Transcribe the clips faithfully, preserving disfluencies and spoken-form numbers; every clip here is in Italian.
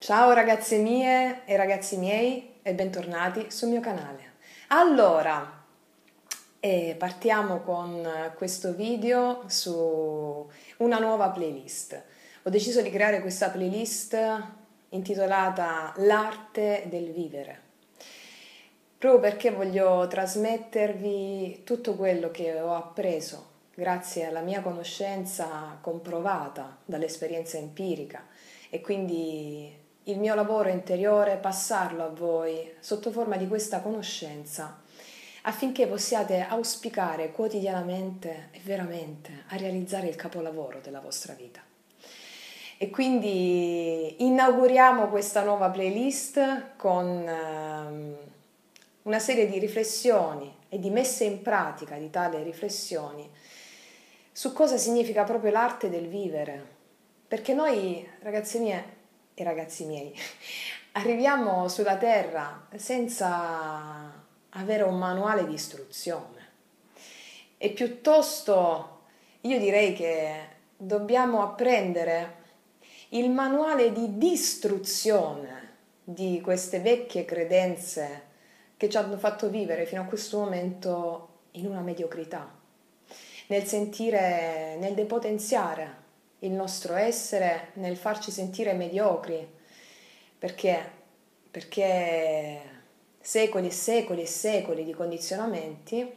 Ciao ragazze mie e ragazzi miei e bentornati sul mio canale. Allora, eh, partiamo con questo video su una nuova playlist. Ho deciso di creare questa playlist intitolata L'arte del vivere, proprio perché voglio trasmettervi tutto quello che ho appreso grazie alla mia conoscenza comprovata dall'esperienza empirica e quindi il mio lavoro interiore, passarlo a voi sotto forma di questa conoscenza affinché possiate auspicare quotidianamente e veramente a realizzare il capolavoro della vostra vita. E quindi inauguriamo questa nuova playlist con ehm, una serie di riflessioni e di messe in pratica di tali riflessioni su cosa significa proprio l'arte del vivere. Perché noi, ragazze mie e ragazzi miei, arriviamo sulla Terra senza avere un manuale di istruzione e piuttosto io direi che dobbiamo apprendere il manuale di distruzione di queste vecchie credenze che ci hanno fatto vivere fino a questo momento in una mediocrità, nel sentire, nel depotenziare il nostro essere, nel farci sentire mediocri, perché, perché secoli e secoli e secoli di condizionamenti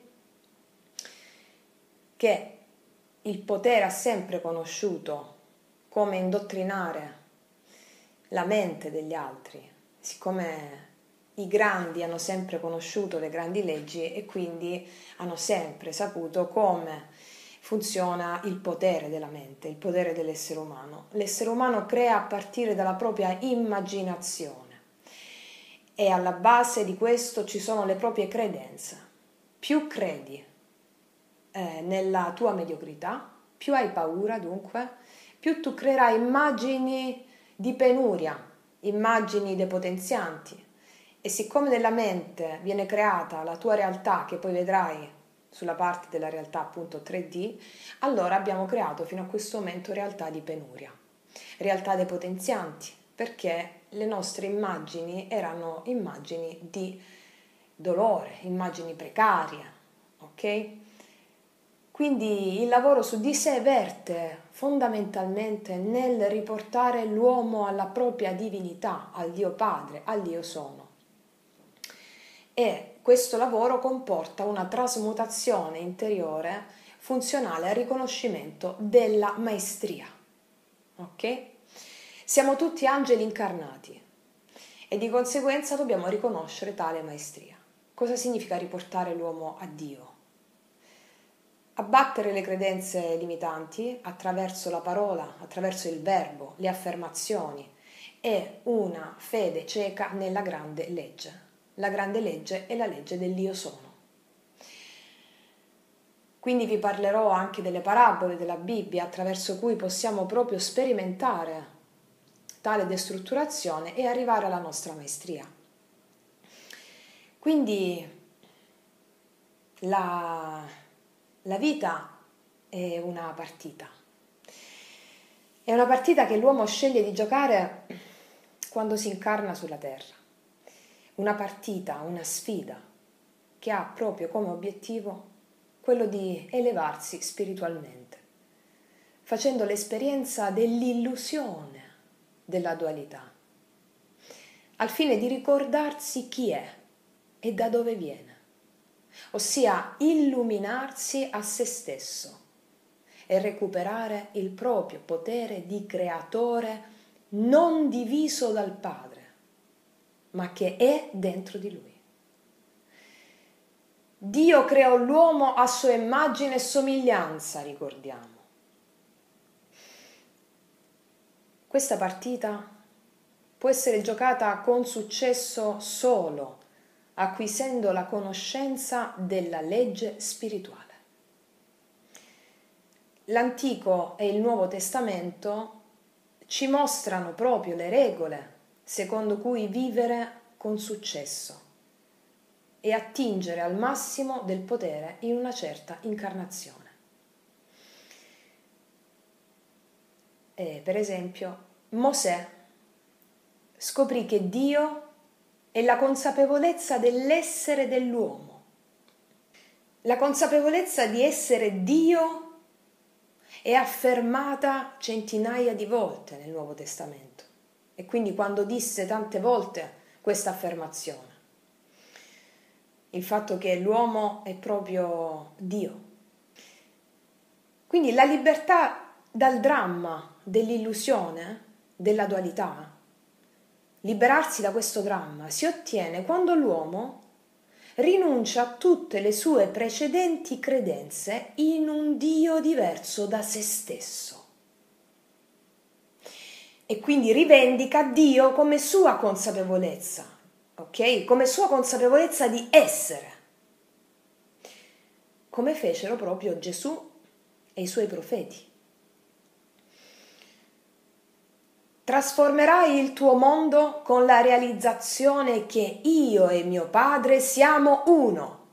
che il potere ha sempre conosciuto come indottrinare la mente degli altri, siccome i grandi hanno sempre conosciuto le grandi leggi e quindi hanno sempre saputo come funziona il potere della mente, il potere dell'essere umano. L'essere umano crea a partire dalla propria immaginazione e alla base di questo ci sono le proprie credenze. Più credi eh, nella tua mediocrità, più hai paura dunque, più tu creerai immagini di penuria, immagini depotenzianti. E siccome nella mente viene creata la tua realtà, che poi vedrai sulla parte della realtà appunto tre D, allora abbiamo creato fino a questo momento realtà di penuria, realtà depotenzianti, perché le nostre immagini erano immagini di dolore, immagini precarie, ok? Quindi il lavoro su di sé verte fondamentalmente nel riportare l'uomo alla propria divinità, al Dio Padre, al Dio Sono. E questo lavoro comporta una trasmutazione interiore funzionale al riconoscimento della maestria. Ok? Siamo tutti angeli incarnati e di conseguenza dobbiamo riconoscere tale maestria. Cosa significa riportare l'uomo a Dio? Abbattere le credenze limitanti attraverso la parola, attraverso il verbo, le affermazioni e una fede cieca nella grande legge. La grande legge è la legge dell'Io Sono. Quindi vi parlerò anche delle parabole della Bibbia attraverso cui possiamo proprio sperimentare tale destrutturazione e arrivare alla nostra maestria. Quindi la, la vita è una partita. È una partita che l'uomo sceglie di giocare quando si incarna sulla terra. Una partita, una sfida che ha proprio come obiettivo quello di elevarsi spiritualmente, facendo l'esperienza dell'illusione della dualità, al fine di ricordarsi chi è e da dove viene, ossia illuminarsi a se stesso e recuperare il proprio potere di creatore non diviso dal Padre, ma che è dentro di lui. Dio creò l'uomo a sua immagine e somiglianza, ricordiamo. Questa partita può essere giocata con successo solo acquisendo la conoscenza della legge spirituale. L'Antico e il Nuovo Testamento ci mostrano proprio le regole secondo cui vivere con successo e attingere al massimo del potere in una certa incarnazione. E, per esempio, Mosè scoprì che Dio è la consapevolezza dell'essere dell'uomo. La consapevolezza di essere Dio è affermata centinaia di volte nel Nuovo Testamento. E quindi quando disse tante volte questa affermazione, il fatto che l'uomo è proprio Dio. Quindi la libertà dal dramma dell'illusione, della dualità, liberarsi da questo dramma si ottiene quando l'uomo rinuncia a tutte le sue precedenti credenze in un Dio diverso da se stesso. E quindi rivendica Dio come sua consapevolezza, ok? Come sua consapevolezza di essere, come fecero proprio Gesù e i suoi profeti. Trasformerai il tuo mondo con la realizzazione che io e mio Padre siamo uno.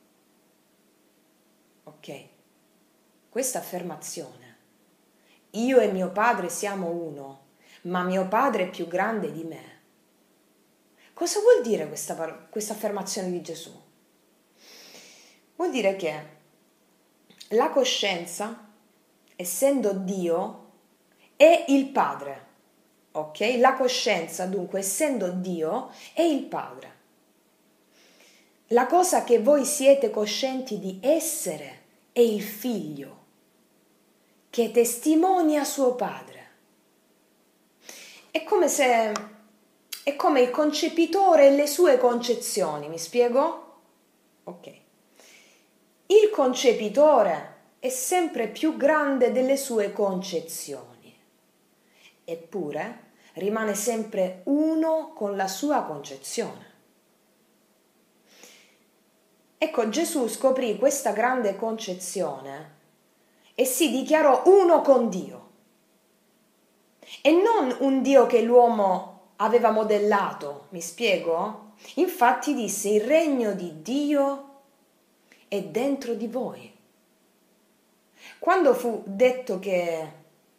Ok? Questa affermazione, io e mio Padre siamo uno, ma mio Padre è più grande di me. Cosa vuol dire questa, questa affermazione di Gesù? Vuol dire che la coscienza, essendo Dio, è il Padre. Ok? La coscienza, dunque, essendo Dio, è il Padre. La cosa che voi siete coscienti di essere è il Figlio, che testimonia suo Padre. È come se è come il concepitore e le sue concezioni, mi spiego? Ok. Il concepitore è sempre più grande delle sue concezioni. Eppure rimane sempre uno con la sua concezione. Ecco, Gesù scoprì questa grande concezione e si dichiarò uno con Dio. E non un Dio che l'uomo aveva modellato, mi spiego? Infatti disse: il regno di Dio è dentro di voi. Quando fu detto che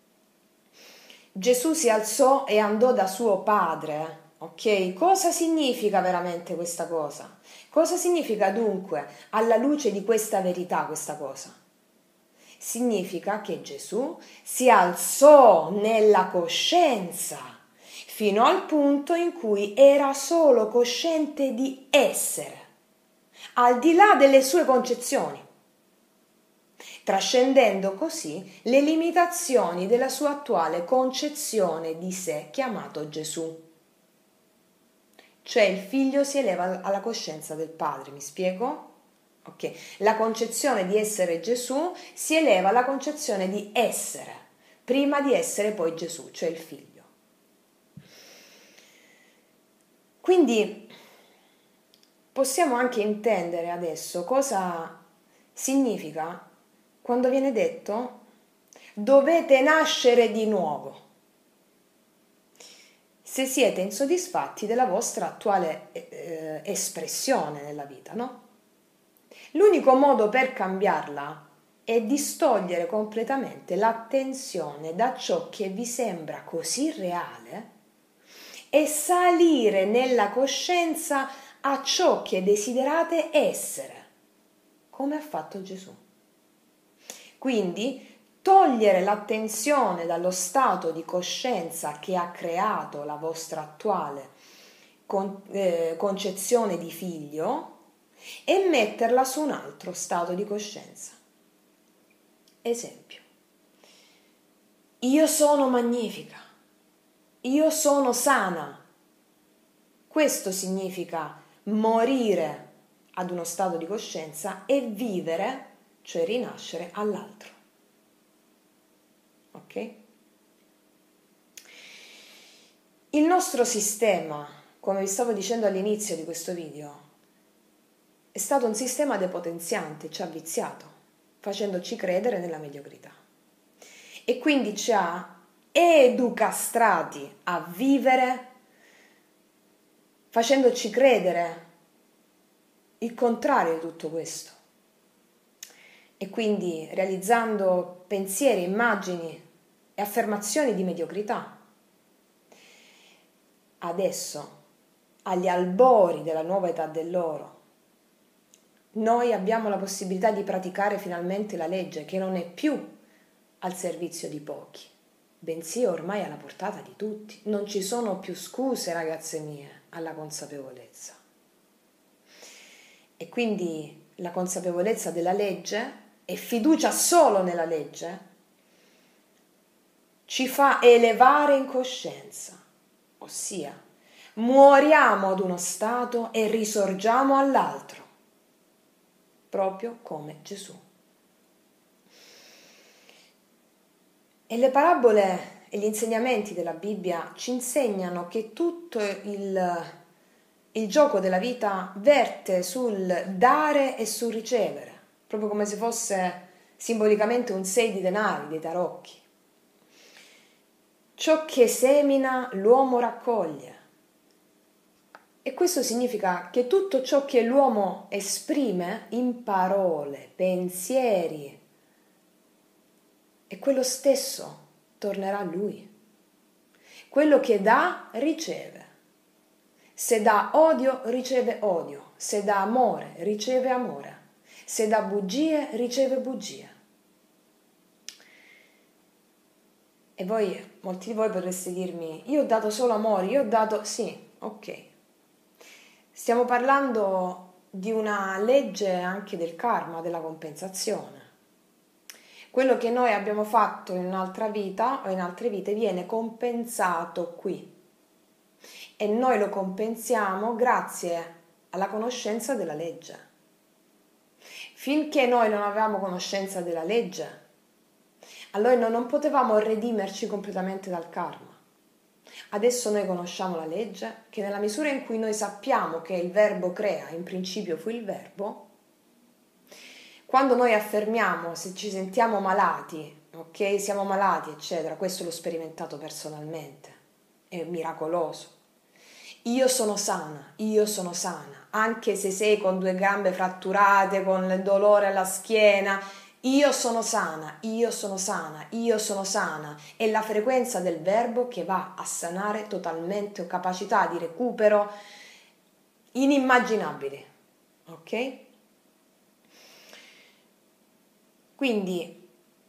Gesù si alzò e andò da suo padre, ok? Cosa significa veramente questa cosa? Cosa significa dunque, alla luce di questa verità, questa cosa? Significa che Gesù si alzò nella coscienza fino al punto in cui era solo cosciente di essere, al di là delle sue concezioni, trascendendo così le limitazioni della sua attuale concezione di sé, chiamato Gesù. Cioè il figlio si eleva alla coscienza del padre, mi spiego? Ok, la concezione di essere Gesù si eleva alla concezione di essere, prima di essere poi Gesù, cioè il figlio. Quindi possiamo anche intendere adesso cosa significa quando viene detto dovete nascere di nuovo se siete insoddisfatti della vostra attuale eh, espressione nella vita, no? L'unico modo per cambiarla è distogliere completamente l'attenzione da ciò che vi sembra così reale e salire nella coscienza a ciò che desiderate essere, come ha fatto Gesù. Quindi togliere l'attenzione dallo stato di coscienza che ha creato la vostra attuale con, eh, concezione di figlio e metterla su un altro stato di coscienza. Esempio: io sono magnifica, io sono sana. Questo significa morire ad uno stato di coscienza e vivere, cioè rinascere, all'altro. Ok? Il nostro sistema, come vi stavo dicendo all'inizio di questo video, è stato un sistema depotenziante, ci ha viziato, facendoci credere nella mediocrità. E quindi ci ha educastrati a vivere facendoci credere il contrario di tutto questo. E quindi realizzando pensieri, immagini e affermazioni di mediocrità. adesso, agli albori della nuova età dell'oro, noi abbiamo la possibilità di praticare finalmente la legge che non è più al servizio di pochi, bensì ormai alla portata di tutti. Non ci sono più scuse, ragazze mie, alla consapevolezza. E quindi la consapevolezza della legge e fiducia solo nella legge ci fa elevare in coscienza, ossia muoriamo ad uno stato e risorgiamo all'altro, proprio come Gesù. E le parabole e gli insegnamenti della Bibbia ci insegnano che tutto il, il gioco della vita verte sul dare e sul ricevere, proprio come se fosse simbolicamente un sei di denari, dei tarocchi. Ciò che semina l'uomo raccoglie. E questo significa che tutto ciò che l'uomo esprime in parole, pensieri, e quello stesso tornerà a lui. Quello che dà, riceve. Se dà odio, riceve odio. Se dà amore, riceve amore. Se dà bugie, riceve bugie. E voi, molti di voi potreste dirmi, io ho dato solo amore, io ho dato... Sì, ok. Stiamo parlando di una legge anche del karma, della compensazione. Quello che noi abbiamo fatto in un'altra vita o in altre vite viene compensato qui. E noi lo compensiamo grazie alla conoscenza della legge. Finché noi non avevamo conoscenza della legge, allora noi non potevamo redimerci completamente dal karma. Adesso noi conosciamo la legge, che nella misura in cui noi sappiamo che il verbo crea, in principio fu il verbo, quando noi affermiamo, se ci sentiamo malati, ok, siamo malati, eccetera, questo l'ho sperimentato personalmente, è miracoloso. Io sono sana, io sono sana, anche se sei con due gambe fratturate, con il dolore alla schiena, io sono sana, io sono sana, io sono sana. È la frequenza del verbo che va a sanare totalmente, ho capacità di recupero inimmaginabili, ok? Quindi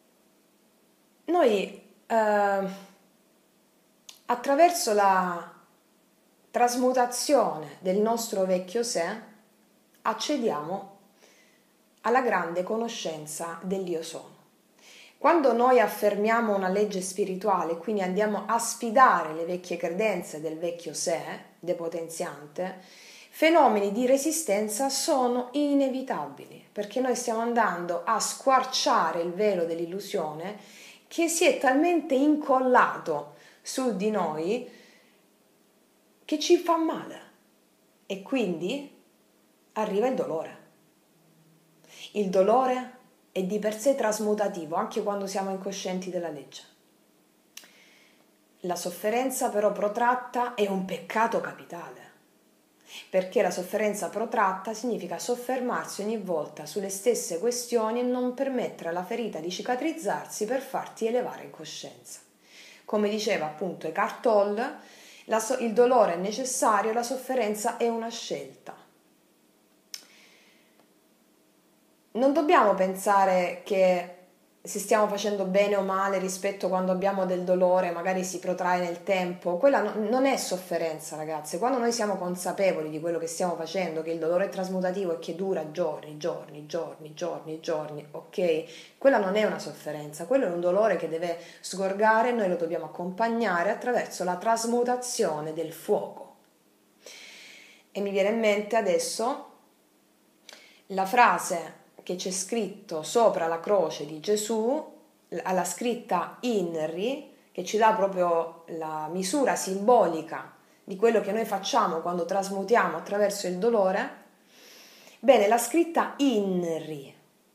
noi eh, attraverso la trasmutazione del nostro vecchio sé accediamo alla grande conoscenza dell'io sono. Quando noi affermiamo una legge spirituale, quindi andiamo a sfidare le vecchie credenze del vecchio sé, depotenziante, fenomeni di resistenza sono inevitabili, perché noi stiamo andando a squarciare il velo dell'illusione che si è talmente incollato su di noi che ci fa male e quindi arriva il dolore. Il dolore è di per sé trasmutativo anche quando siamo incoscienti della legge. La sofferenza però protratta è un peccato capitale, perché la sofferenza protratta significa soffermarsi ogni volta sulle stesse questioni e non permettere alla ferita di cicatrizzarsi per farti elevare in coscienza. Come diceva appunto Eckhart Tolle, la so- il dolore è necessario, la sofferenza è una scelta. Non dobbiamo pensare che se stiamo facendo bene o male rispetto a quando abbiamo del dolore, magari si protrae nel tempo. Quella no- non è sofferenza, ragazze. Quando noi siamo consapevoli di quello che stiamo facendo, che il dolore è trasmutativo e che dura giorni, giorni, giorni, giorni, giorni, ok? Quella non è una sofferenza, quello è un dolore che deve sgorgare e noi lo dobbiamo accompagnare attraverso la trasmutazione del fuoco. E mi viene in mente adesso la frase che c'è scritto sopra la croce di Gesù, alla scritta INRI, che ci dà proprio la misura simbolica di quello che noi facciamo quando trasmutiamo attraverso il dolore. Bene, la scritta INRI,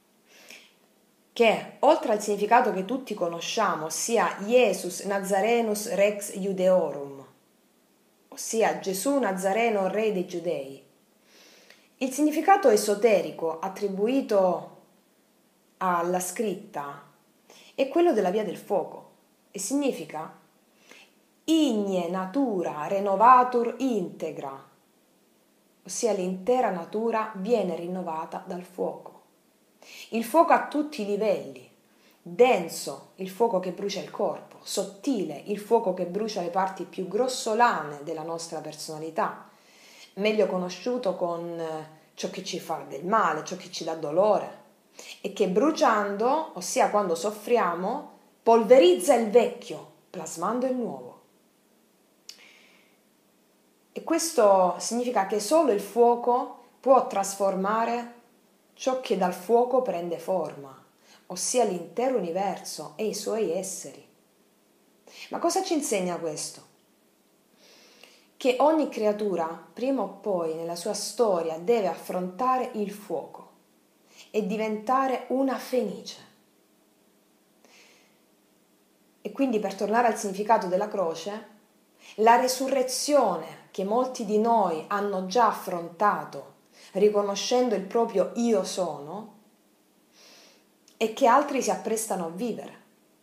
che oltre al significato che tutti conosciamo, ossia Jesus Nazarenus Rex Judeorum, ossia Gesù Nazareno, re dei Giudei, il significato esoterico attribuito alla scritta è quello della via del fuoco e significa igne natura renovatur integra, ossia l'intera natura viene rinnovata dal fuoco. Il fuoco a tutti i livelli, denso, il fuoco che brucia il corpo, sottile, il fuoco che brucia le parti più grossolane della nostra personalità, meglio conosciuto con ciò che ci fa del male, ciò che ci dà dolore, e che bruciando, ossia quando soffriamo, polverizza il vecchio, plasmando il nuovo. E questo significa che solo il fuoco può trasformare ciò che dal fuoco prende forma, ossia l'intero universo e i suoi esseri. Ma cosa ci insegna questo? Che ogni creatura, prima o poi nella sua storia, deve affrontare il fuoco e diventare una fenice. E quindi, per tornare al significato della croce, la resurrezione che molti di noi hanno già affrontato riconoscendo il proprio io sono e che altri si apprestano a vivere.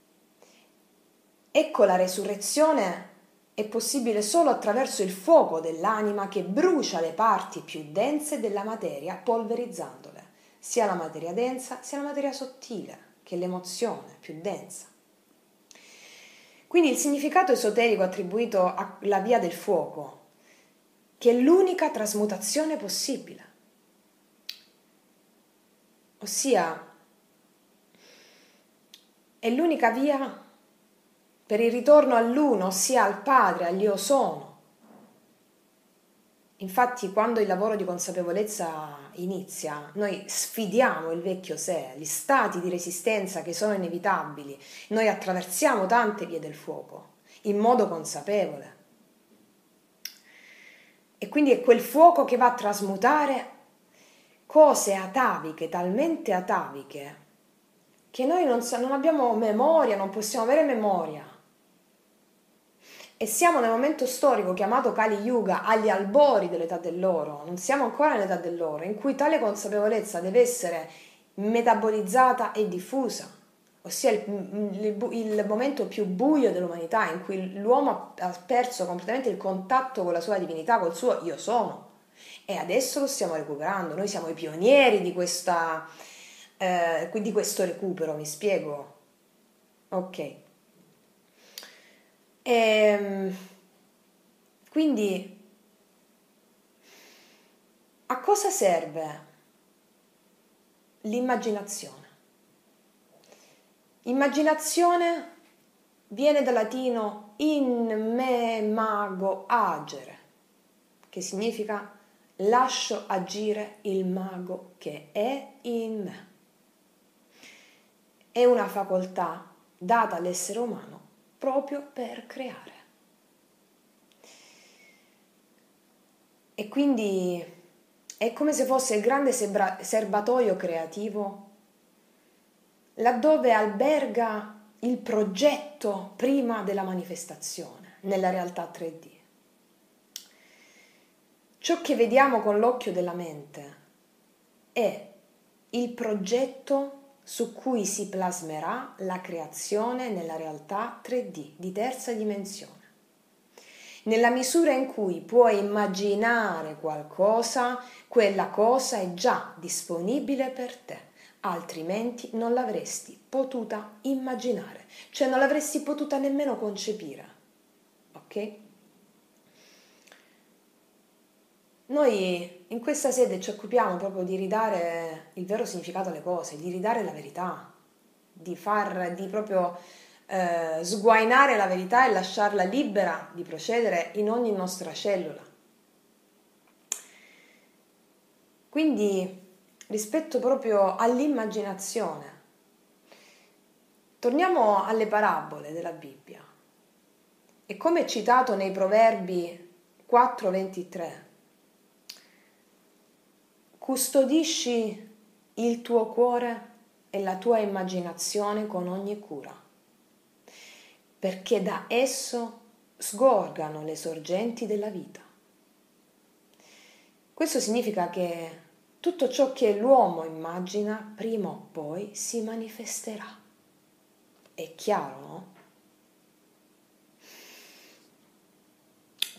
Ecco, la resurrezione è possibile solo attraverso il fuoco dell'anima che brucia le parti più dense della materia, polverizzandole, sia la materia densa sia la materia sottile, che è l'emozione più densa. Quindi il significato esoterico attribuito alla via del fuoco, che è l'unica trasmutazione possibile, ossia è l'unica via per il ritorno all'uno, ossia al Padre, all'Io Sono. Infatti, quando il lavoro di consapevolezza inizia, noi sfidiamo il vecchio sé, gli stati di resistenza che sono inevitabili. Noi attraversiamo tante vie del fuoco, in modo consapevole. E quindi è quel fuoco che va a trasmutare cose ataviche, talmente ataviche, che noi non, non abbiamo memoria, non possiamo avere memoria. E siamo nel momento storico chiamato Kali Yuga, agli albori dell'età dell'oro, non siamo ancora nell'età dell'oro, in cui tale consapevolezza deve essere metabolizzata e diffusa, ossia il, il, il momento più buio dell'umanità, in cui l'uomo ha perso completamente il contatto con la sua divinità, col suo io sono. E adesso lo stiamo recuperando, noi siamo i pionieri di, questa, eh, di questo recupero, mi spiego? Ok. E, quindi a cosa serve l'immaginazione? Immaginazione viene dal latino in me mago agere, che significa lascio agire il mago che è in me. È una facoltà data all'essere umano proprio per creare. E quindi è come se fosse il grande serbatoio creativo laddove alberga il progetto prima della manifestazione nella realtà tre D. Ciò che vediamo con l'occhio della mente è il progetto su cui si plasmerà la creazione nella realtà tre D di terza dimensione. Nella misura in cui puoi immaginare qualcosa, quella cosa è già disponibile per te, altrimenti non l'avresti potuta immaginare, cioè non l'avresti potuta nemmeno concepire. Ok? Noi in questa sede ci occupiamo proprio di ridare il vero significato alle cose, di ridare la verità, di far, di proprio eh, sguainare la verità e lasciarla libera di procedere in ogni nostra cellula. Quindi, rispetto proprio all'immaginazione, torniamo alle parabole della Bibbia. E come citato nei Proverbi quattro ventitré, custodisci il tuo cuore e la tua immaginazione con ogni cura, perché da esso sgorgano le sorgenti della vita. Questo significa che tutto ciò che l'uomo immagina prima o poi si manifesterà. È chiaro, no?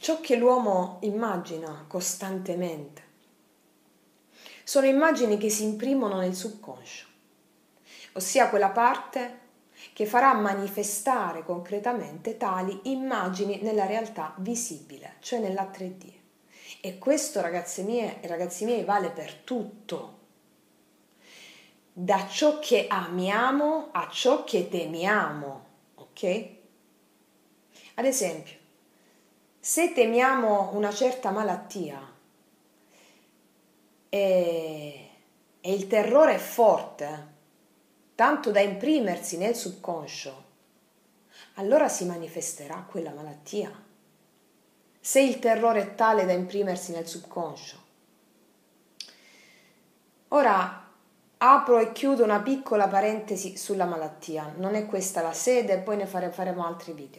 ciò che l'uomo immagina costantemente. Sono immagini che si imprimono nel subconscio, ossia quella parte che farà manifestare concretamente tali immagini nella realtà visibile, cioè nella tre D. E questo, ragazze mie e ragazzi miei, vale per tutto. Da ciò che amiamo a ciò che temiamo, ok? Ad esempio, se temiamo una certa malattia e, e il terrore è forte, tanto da imprimersi nel subconscio, allora si manifesterà quella malattia. Se il terrore è tale da imprimersi nel subconscio. Ora apro e chiudo una piccola parentesi sulla malattia, non è questa la sede, poi ne fare, faremo altri video.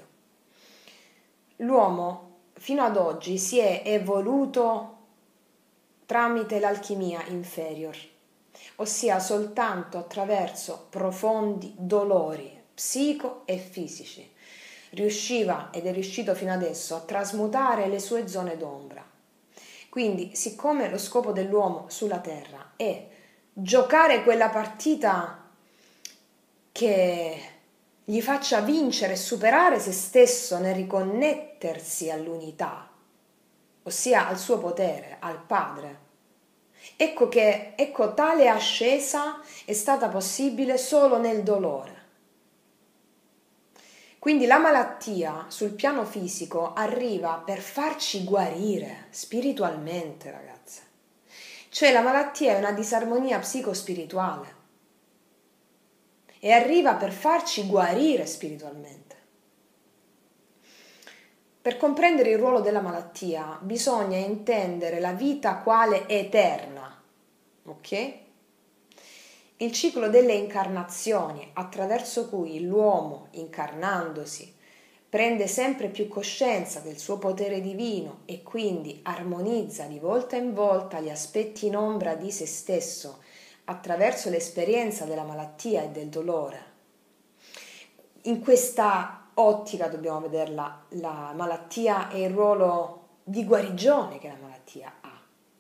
L'uomo fino ad oggi si è evoluto tramite l'alchimia inferior, ossia soltanto attraverso profondi dolori psico e fisici. Riusciva ed è riuscito fino adesso a trasmutare le sue zone d'ombra. Quindi, siccome lo scopo dell'uomo sulla Terra è giocare quella partita che gli faccia vincere e superare se stesso nel riconnettersi all'unità, ossia al suo potere, al Padre, ecco che ecco tale ascesa è stata possibile solo nel dolore. Quindi la malattia sul piano fisico arriva per farci guarire spiritualmente, ragazze. Cioè la malattia è una disarmonia psicospirituale e arriva per farci guarire spiritualmente. Per comprendere il ruolo della malattia bisogna intendere la vita quale eterna, ok? Il ciclo delle incarnazioni, attraverso cui l'uomo, incarnandosi, prende sempre più coscienza del suo potere divino e quindi armonizza di volta in volta gli aspetti in ombra di se stesso attraverso l'esperienza della malattia e del dolore. In questa ottica dobbiamo vederla la malattia e il ruolo di guarigione che la malattia ha.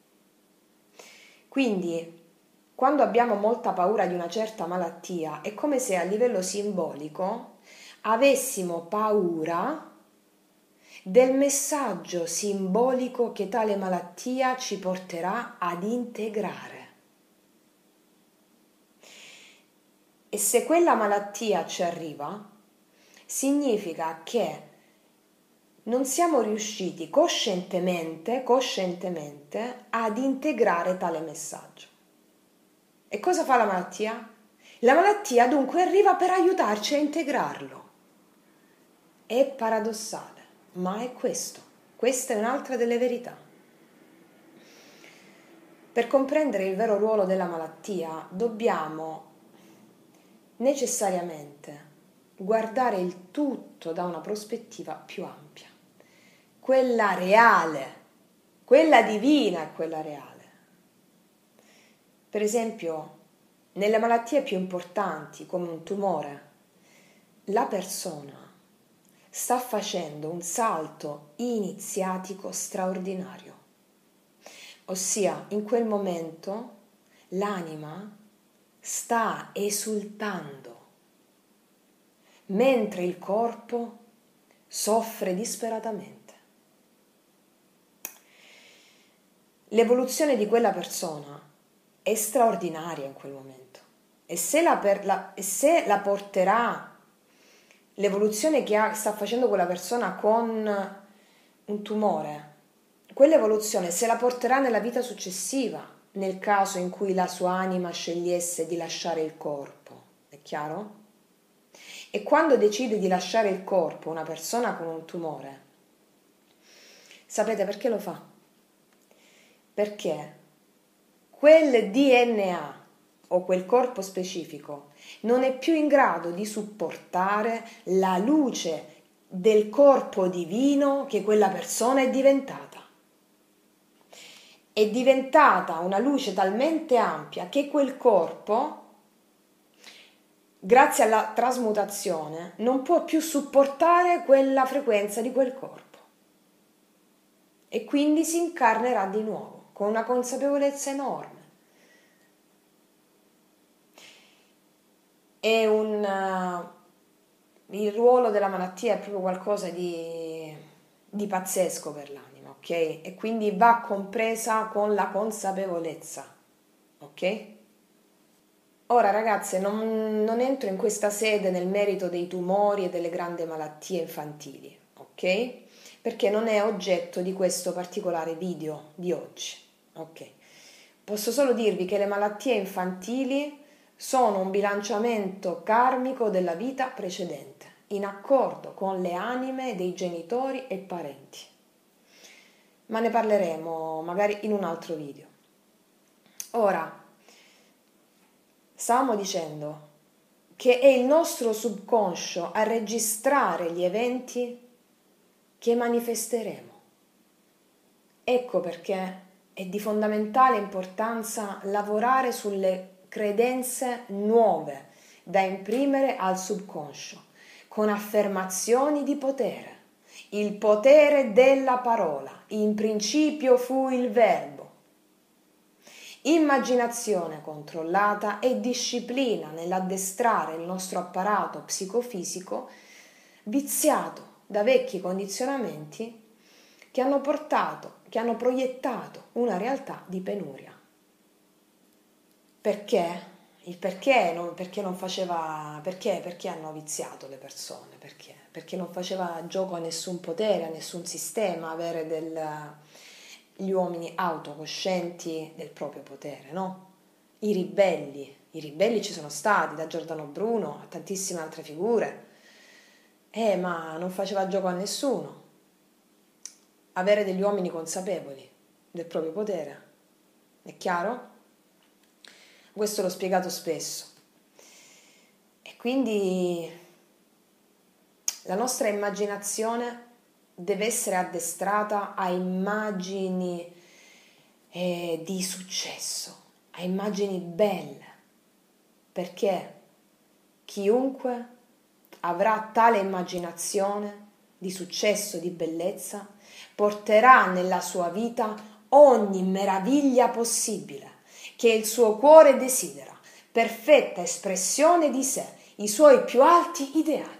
Quindi, quando abbiamo molta paura di una certa malattia, è come se a livello simbolico avessimo paura del messaggio simbolico che tale malattia ci porterà ad integrare. E se quella malattia ci arriva, significa che non siamo riusciti coscientemente, coscientemente ad integrare tale messaggio. E cosa fa la malattia? La malattia dunque arriva per aiutarci a integrarlo. È paradossale, ma è questo. Questa è un'altra delle verità. Per comprendere il vero ruolo della malattia dobbiamo necessariamente guardare il tutto da una prospettiva più ampia, quella reale, quella divina e quella reale. Per esempio, nelle malattie più importanti, come un tumore, la persona sta facendo un salto iniziatico straordinario, ossia in quel momento l'anima sta esultando, mentre il corpo soffre disperatamente. L'evoluzione di quella persona è straordinaria in quel momento e se la, per, la, se la porterà l'evoluzione che ha, sta facendo quella persona con un tumore, quell'evoluzione se la porterà nella vita successiva, nel caso in cui la sua anima scegliesse di lasciare il corpo, è chiaro? E quando decide di lasciare il corpo una persona con un tumore, sapete perché lo fa? Perché quel D N A o quel corpo specifico non è più in grado di supportare la luce del corpo divino che quella persona è diventata. È diventata una luce talmente ampia che quel corpo, grazie alla trasmutazione, non può più supportare quella frequenza di quel corpo. e quindi si incarnerà di nuovo con una consapevolezza enorme. È un, uh, il ruolo della malattia è proprio qualcosa di, di pazzesco per l'anima, ok? E quindi va compresa con la consapevolezza, ok? Ora ragazze, non, non entro in questa sede nel merito dei tumori e delle grandi malattie infantili, ok? Perché non è oggetto di questo particolare video di oggi, ok? Posso solo dirvi che le malattie infantili sono un bilanciamento karmico della vita precedente, in accordo con le anime dei genitori e parenti. Ma ne parleremo magari in un altro video. Ora, stavamo dicendo che è il nostro subconscio a registrare gli eventi che manifesteremo. Ecco perché è di fondamentale importanza lavorare sulle credenze nuove da imprimere al subconscio, con affermazioni di potere. Il potere della parola. In principio fu il verbo. Immaginazione controllata e disciplina nell'addestrare il nostro apparato psicofisico viziato da vecchi condizionamenti che hanno portato, che hanno proiettato una realtà di penuria. Perché? Il perché non, perché non faceva, perché, perché hanno viziato le persone? Perché? Perché non faceva gioco a nessun potere, a nessun sistema avere del, gli uomini autocoscienti del proprio potere, no? I ribelli, i ribelli ci sono stati, da Giordano Bruno a tantissime altre figure, eh, ma non faceva gioco a nessuno. Avere degli uomini consapevoli del proprio potere, è chiaro? Questo l'ho spiegato spesso. E quindi la nostra immaginazione deve essere addestrata a immagini eh, di successo, a immagini belle, perché chiunque avrà tale immaginazione di successo, di bellezza, porterà nella sua vita ogni meraviglia possibile che il suo cuore desidera, perfetta espressione di sé, i suoi più alti ideali.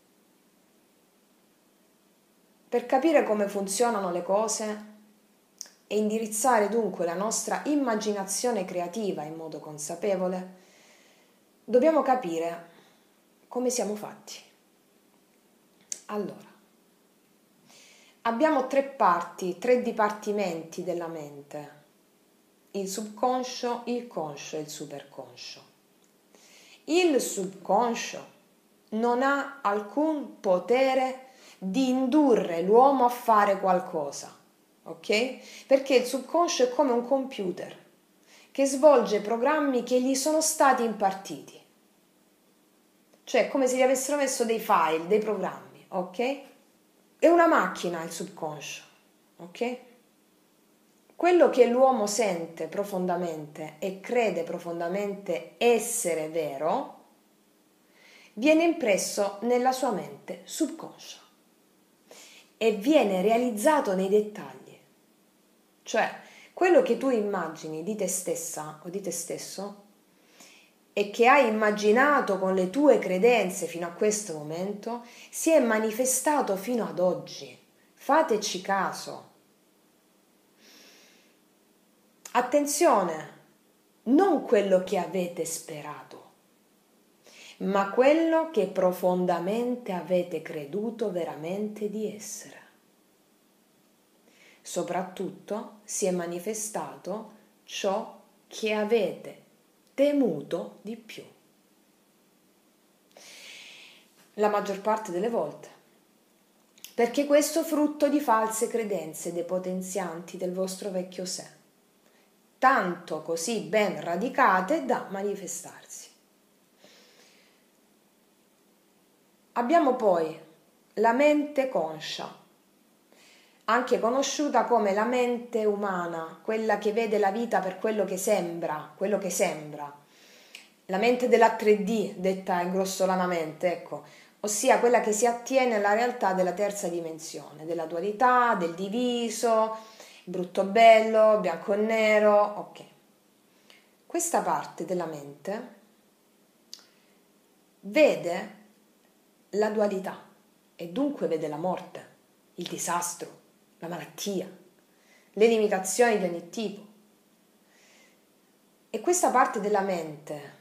Per capire come funzionano le cose e indirizzare dunque la nostra immaginazione creativa in modo consapevole, dobbiamo capire come siamo fatti. Allora, abbiamo tre parti, tre dipartimenti della mente: il subconscio, il conscio e il superconscio. Il subconscio non ha alcun potere di indurre l'uomo a fare qualcosa, ok? Perché il subconscio è come un computer che svolge programmi che gli sono stati impartiti. Cioè, come se gli avessero messo dei file, dei programmi, ok? È una macchina il subconscio, ok? Quello che l'uomo sente profondamente e crede profondamente essere vero viene impresso nella sua mente subconscia e viene realizzato nei dettagli. Cioè, quello che tu immagini di te stessa o di te stesso e che hai immaginato con le tue credenze fino a questo momento si è manifestato fino ad oggi. Fateci caso. Attenzione, non quello che avete sperato, ma quello che profondamente avete creduto veramente di essere. Soprattutto si è manifestato ciò che avete temuto di più. La maggior parte delle volte. Perché questo è frutto di false credenze depotenzianti del vostro vecchio sé, tanto così ben radicate da manifestarsi. Abbiamo poi la mente conscia, anche conosciuta come la mente umana, quella che vede la vita per quello che sembra, quello che sembra. La mente della tre D, detta grossolanamente, ecco, ossia quella che si attiene alla realtà della terza dimensione, della dualità, del diviso, brutto bello, bianco e nero, ok. Questa parte della mente vede la dualità e dunque vede la morte, il disastro, la malattia, le limitazioni di ogni tipo. E questa parte della mente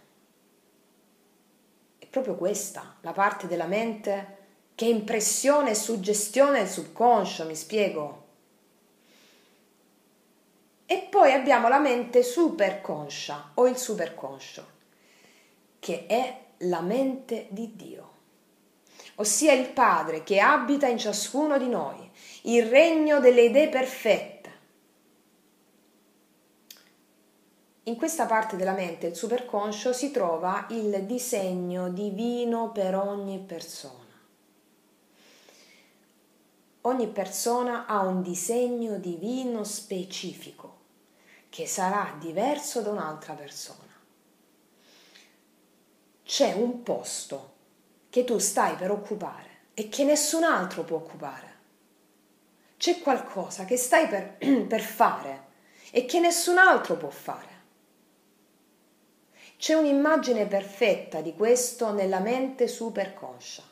è proprio questa, la parte della mente che impressione e suggestione del subconscio, mi spiego. E poi abbiamo la mente superconscia o il superconscio, che è la mente di Dio, ossia il Padre che abita in ciascuno di noi, il regno delle idee perfette. In questa parte della mente, il superconscio, si trova il disegno divino per ogni persona. Ogni persona ha un disegno divino specifico che sarà diverso da un'altra persona. C'è un posto che tu stai per occupare e che nessun altro può occupare. C'è qualcosa che stai per, per fare e che nessun altro può fare. C'è un'immagine perfetta di questo nella mente superconscia.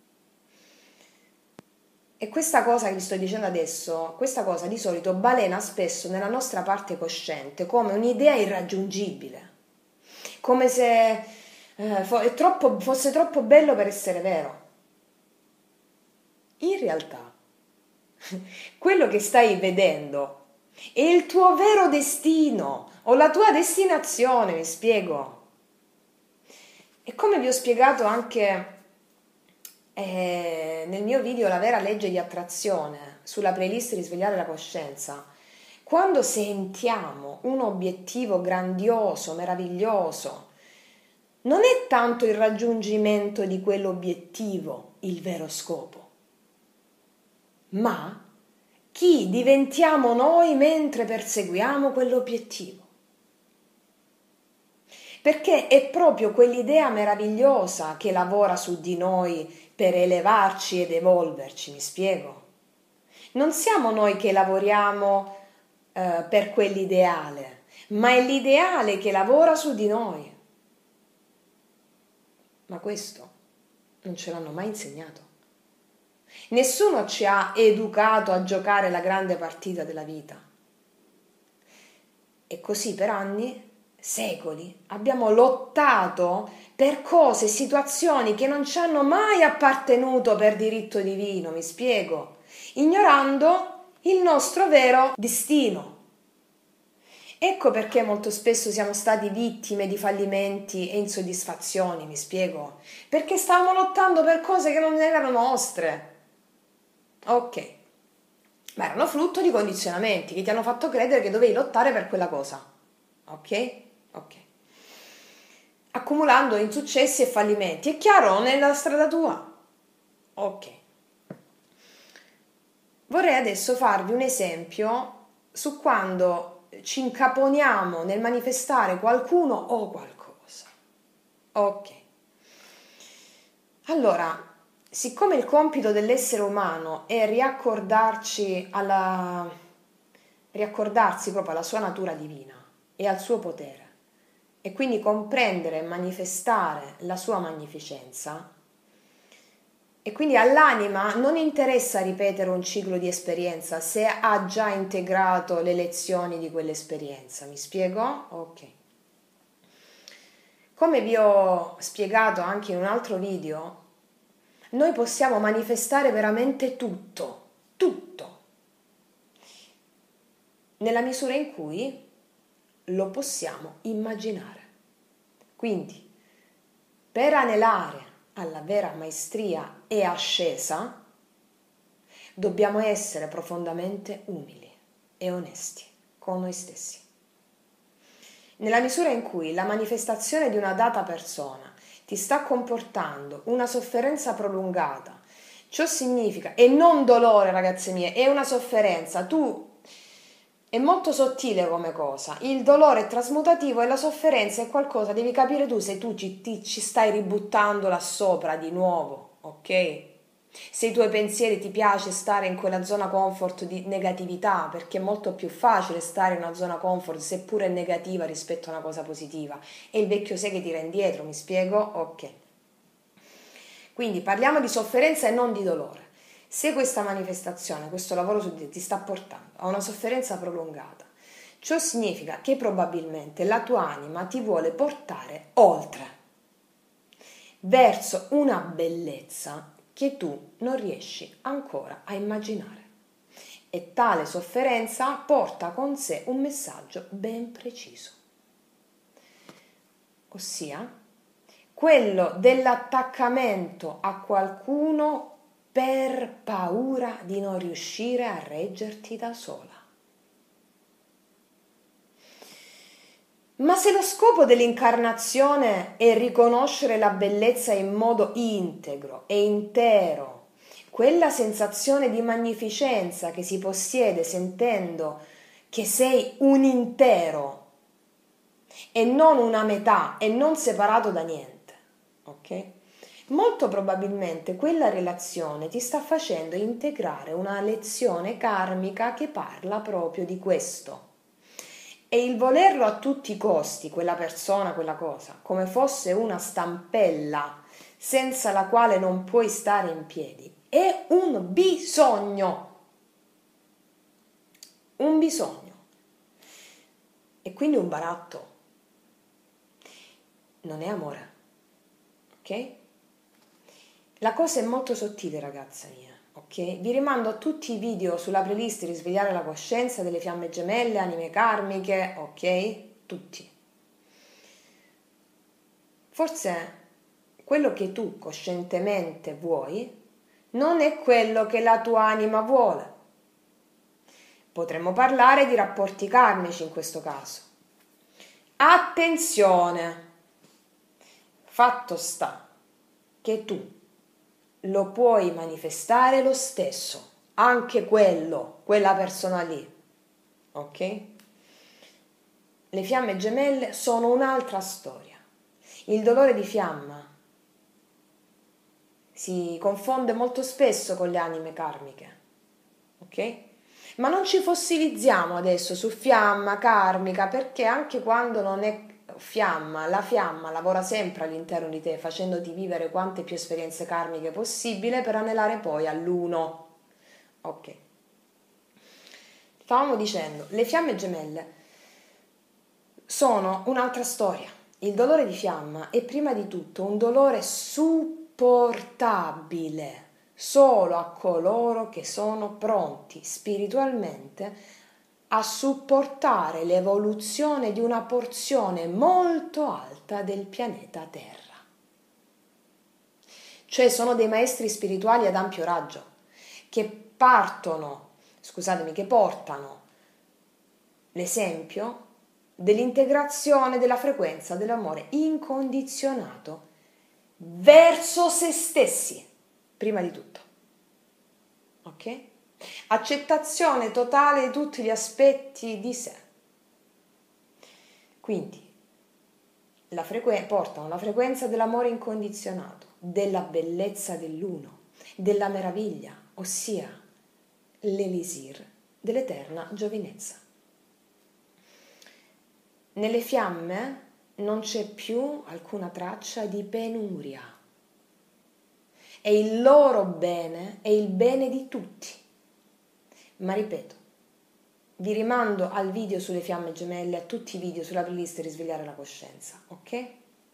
E questa cosa che vi sto dicendo adesso, questa cosa di solito balena spesso nella nostra parte cosciente come un'idea irraggiungibile, come se eh, fo- è troppo, fosse troppo bello per essere vero. In realtà, quello che stai vedendo è il tuo vero destino o la tua destinazione, mi spiego. E come vi ho spiegato anche eh, nel mio video La vera legge di attrazione sulla playlist Risvegliare la coscienza, quando sentiamo un obiettivo grandioso, meraviglioso, non è tanto il raggiungimento di quell'obiettivo il vero scopo, ma chi diventiamo noi mentre perseguiamo quell'obiettivo. Perché è proprio quell'idea meravigliosa che lavora su di noi per elevarci ed evolverci, mi spiego? Non siamo noi che lavoriamo eh, per quell'ideale, ma è l'ideale che lavora su di noi. Ma questo non ce l'hanno mai insegnato. Nessuno ci ha educato a giocare la grande partita della vita. E così per anni, secoli, abbiamo lottato per cose e situazioni che non ci hanno mai appartenuto per diritto divino, mi spiego, ignorando il nostro vero destino. Ecco perché molto spesso siamo stati vittime di fallimenti e insoddisfazioni, mi spiego, perché stavamo lottando per cose che non erano nostre. Ok, ma erano frutto di condizionamenti che ti hanno fatto credere che dovevi lottare per quella cosa. Ok? Ok. Accumulando insuccessi e fallimenti. È chiaro? Nella strada tua? Ok. Vorrei adesso farvi un esempio su quando ci incaponiamo nel manifestare qualcuno o qualcosa. Ok. Allora, siccome il compito dell'essere umano è riaccordarci alla, riaccordarsi proprio alla sua natura divina e al suo potere, e quindi comprendere e manifestare la sua magnificenza, e quindi all'anima non interessa ripetere un ciclo di esperienza se ha già integrato le lezioni di quell'esperienza. Mi spiego? Ok. Come vi ho spiegato anche in un altro video, noi possiamo manifestare veramente tutto, tutto, nella misura in cui lo possiamo immaginare. Quindi, per anelare alla vera maestria e ascesa, dobbiamo essere profondamente umili e onesti con noi stessi. Nella misura in cui la manifestazione di una data persona ti sta comportando una sofferenza prolungata, ciò significa, e non dolore ragazze mie, è una sofferenza, tu, è molto sottile come cosa, il dolore è trasmutativo e la sofferenza è qualcosa, devi capire tu se tu ci, ti, ci stai ributtando là sopra di nuovo, ok? Se i tuoi pensieri ti piace stare in quella zona comfort di negatività, perché è molto più facile stare in una zona comfort seppure negativa rispetto a una cosa positiva, e il vecchio sé che tira indietro, mi spiego? Ok. Quindi parliamo di sofferenza e non di dolore. Se questa manifestazione, questo lavoro su di te ti sta portando a una sofferenza prolungata, ciò significa che probabilmente la tua anima ti vuole portare oltre, verso una bellezza che tu non riesci ancora a immaginare. E tale sofferenza porta con sé un messaggio ben preciso, ossia quello dell'attaccamento a qualcuno per paura di non riuscire a reggerti da sola. Ma se lo scopo dell'incarnazione è riconoscere la bellezza in modo integro e intero, quella sensazione di magnificenza che si possiede sentendo che sei un intero e non una metà e non separato da niente, ok? Molto probabilmente quella relazione ti sta facendo integrare una lezione karmica che parla proprio di questo. E il volerlo a tutti i costi, quella persona, quella cosa, come fosse una stampella senza la quale non puoi stare in piedi, è un bisogno. Un bisogno. E quindi un baratto. Non è amore. Ok? La cosa è molto sottile, ragazza mia. Ok? Vi rimando a tutti i video sulla playlist Risvegliare la coscienza, delle fiamme gemelle, anime karmiche, ok? Tutti. Forse quello che tu coscientemente vuoi non è quello che la tua anima vuole. Potremmo parlare di rapporti karmici in questo caso. Attenzione! Fatto sta che tu lo puoi manifestare lo stesso, anche quello, quella persona lì, ok? Le fiamme gemelle sono un'altra storia. Il dolore di fiamma si confonde molto spesso con le anime karmiche, ok? Ma non ci fossilizziamo adesso su fiamma karmica, perché anche quando non è fiamma, la fiamma lavora sempre all'interno di te, facendoti vivere quante più esperienze karmiche possibile per anelare poi all'uno. Ok. Stavamo dicendo, le fiamme gemelle sono un'altra storia. Il dolore di fiamma è prima di tutto un dolore supportabile solo a coloro che sono pronti spiritualmente a supportare l'evoluzione di una porzione molto alta del pianeta Terra. Cioè sono dei maestri spirituali ad ampio raggio, che partono, scusatemi, che portano l'esempio dell'integrazione della frequenza dell'amore incondizionato verso se stessi, prima di tutto. Ok? Accettazione totale di tutti gli aspetti di sé. Quindi la frequ- portano la frequenza dell'amore incondizionato, della bellezza dell'uno, della meraviglia, ossia l'elisir dell'eterna giovinezza. Nelle fiamme non c'è più alcuna traccia di penuria. E il loro bene è il bene di tutti. Ma ripeto, vi rimando al video sulle fiamme gemelle, a tutti i video sulla playlist Risvegliare la coscienza, ok?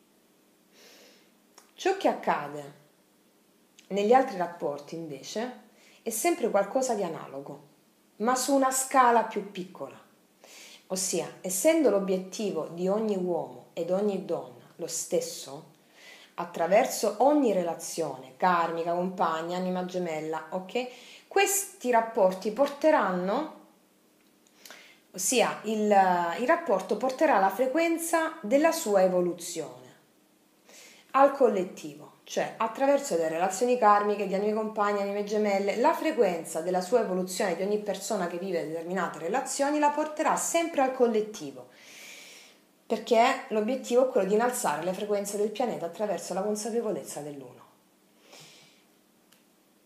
Ciò che accade negli altri rapporti, invece, è sempre qualcosa di analogo, ma su una scala più piccola. Ossia, essendo l'obiettivo di ogni uomo ed ogni donna lo stesso, attraverso ogni relazione karmica, compagna, anima gemella, ok? Questi rapporti porteranno, ossia il, il rapporto porterà la frequenza della sua evoluzione al collettivo, cioè attraverso le relazioni karmiche di anime compagne, anime gemelle, la frequenza della sua evoluzione di ogni persona che vive determinate relazioni la porterà sempre al collettivo, perché l'obiettivo è quello di innalzare le frequenze del pianeta attraverso la consapevolezza dell'uno.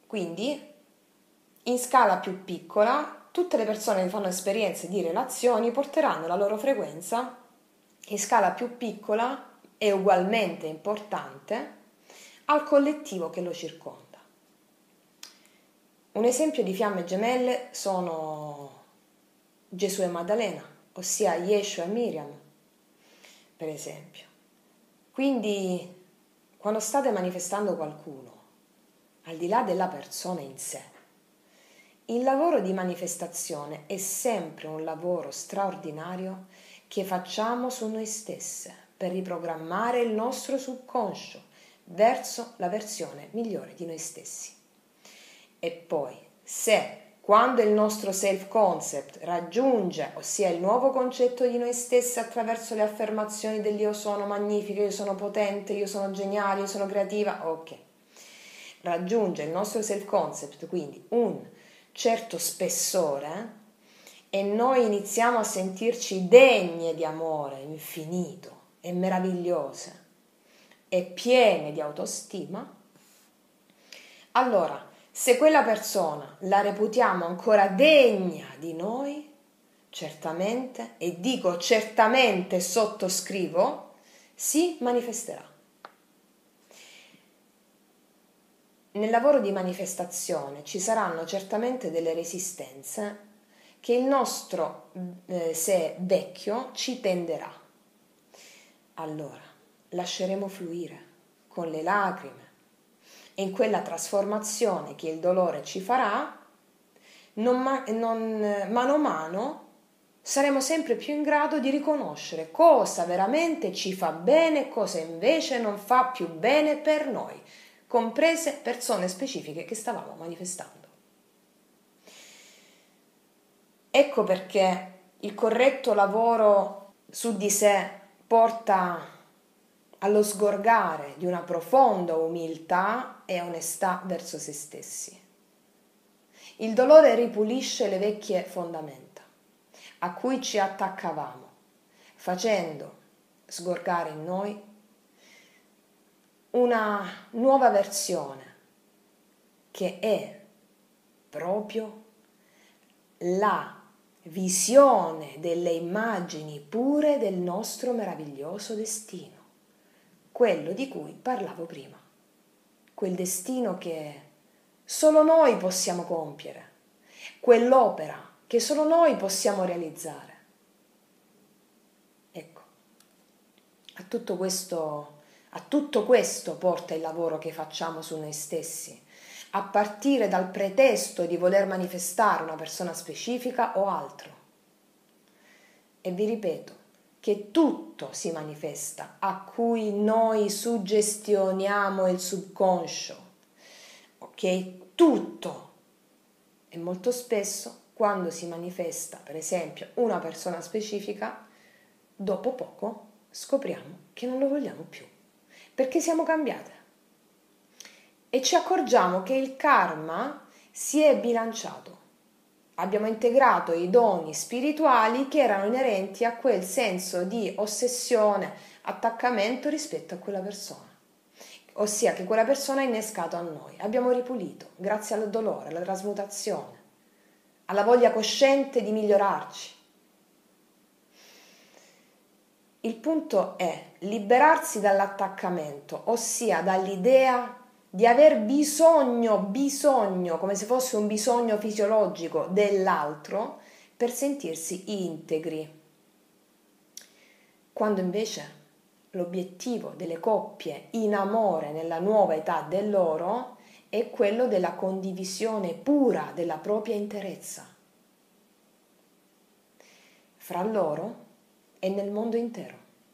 Quindi, in scala più piccola, tutte le persone che fanno esperienze di relazioni porteranno la loro frequenza in scala più piccola e ugualmente importante al collettivo che lo circonda. Un esempio di fiamme gemelle sono Gesù e Maddalena, ossia Yeshua e Miriam, per esempio. Quindi, quando state manifestando qualcuno, al di là della persona in sé, il lavoro di manifestazione è sempre un lavoro straordinario che facciamo su noi stesse per riprogrammare il nostro subconscio verso la versione migliore di noi stessi. E poi, se quando il nostro self-concept raggiunge, ossia il nuovo concetto di noi stessi attraverso le affermazioni dell'io sono magnifico, io sono potente, io sono geniale, io sono creativa, ok, raggiunge il nostro self-concept, quindi un certo spessore, e noi iniziamo a sentirci degne di amore infinito e meravigliose e piene di autostima, allora se quella persona la reputiamo ancora degna di noi, certamente, e dico certamente sottoscrivo, si manifesterà. Nel lavoro di manifestazione ci saranno certamente delle resistenze che il nostro eh, sé vecchio ci tenderà. Allora, lasceremo fluire con le lacrime e in quella trasformazione che il dolore ci farà, non, ma, non, mano a mano saremo sempre più in grado di riconoscere cosa veramente ci fa bene e cosa invece non fa più bene per noi, comprese persone specifiche che stavamo manifestando. Ecco perché il corretto lavoro su di sé porta allo sgorgare di una profonda umiltà e onestà verso se stessi. Il dolore ripulisce le vecchie fondamenta a cui ci attaccavamo, facendo sgorgare in noi una nuova versione che è proprio la visione delle immagini pure del nostro meraviglioso destino, quello di cui parlavo prima, quel destino che solo noi possiamo compiere, quell'opera che solo noi possiamo realizzare. Ecco, a tutto questo, a tutto questo porta il lavoro che facciamo su noi stessi, a partire dal pretesto di voler manifestare una persona specifica o altro. E vi ripeto che tutto si manifesta a cui noi suggestioniamo il subconscio, ok? Tutto. E molto spesso quando si manifesta, per esempio, una persona specifica, dopo poco scopriamo che non lo vogliamo più, perché siamo cambiate. E ci accorgiamo che il karma si è bilanciato. Abbiamo integrato i doni spirituali che erano inerenti a quel senso di ossessione, attaccamento rispetto a quella persona. Ossia che quella persona ha innescato a noi. Abbiamo ripulito, grazie al dolore, alla trasmutazione, alla voglia cosciente di migliorarci. Il punto è liberarsi dall'attaccamento, ossia dall'idea di aver bisogno, bisogno, come se fosse un bisogno fisiologico dell'altro per sentirsi integri. Quando invece l'obiettivo delle coppie in amore nella nuova età del loro è quello della condivisione pura della propria interezza fra loro e nel mondo intero.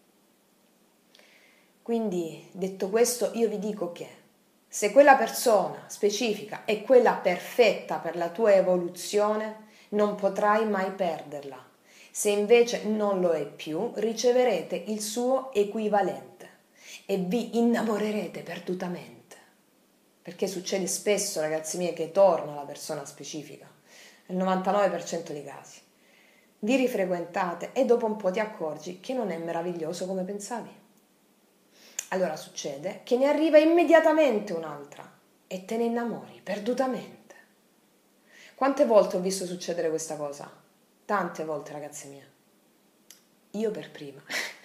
Quindi, detto questo, io vi dico che se quella persona specifica è quella perfetta per la tua evoluzione, non potrai mai perderla. Se invece non lo è più, riceverete il suo equivalente e vi innamorerete perdutamente. Perché succede spesso, ragazzi miei, che torna la persona specifica, nel novantanove per cento dei casi. Vi rifrequentate e dopo un po' ti accorgi che non è meraviglioso come pensavi. Allora succede che ne arriva immediatamente un'altra e te ne innamori perdutamente. Quante volte ho visto succedere questa cosa? Tante volte, ragazze mie. Io per prima.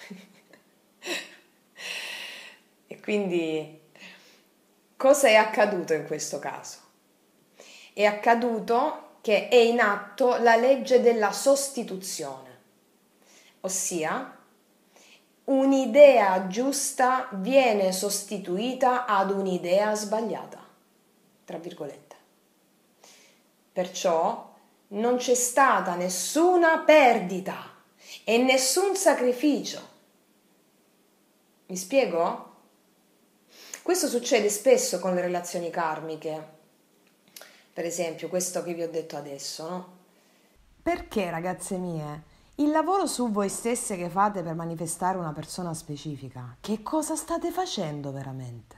E quindi cosa è accaduto in questo caso? È accaduto che è in atto la legge della sostituzione, ossia un'idea giusta viene sostituita ad un'idea sbagliata, tra virgolette. Perciò non c'è stata nessuna perdita e nessun sacrificio. Mi spiego? Questo succede spesso con le relazioni karmiche. Per esempio, questo che vi ho detto adesso, no? Perché, ragazze mie, il lavoro su voi stesse che fate per manifestare una persona specifica, che cosa state facendo veramente?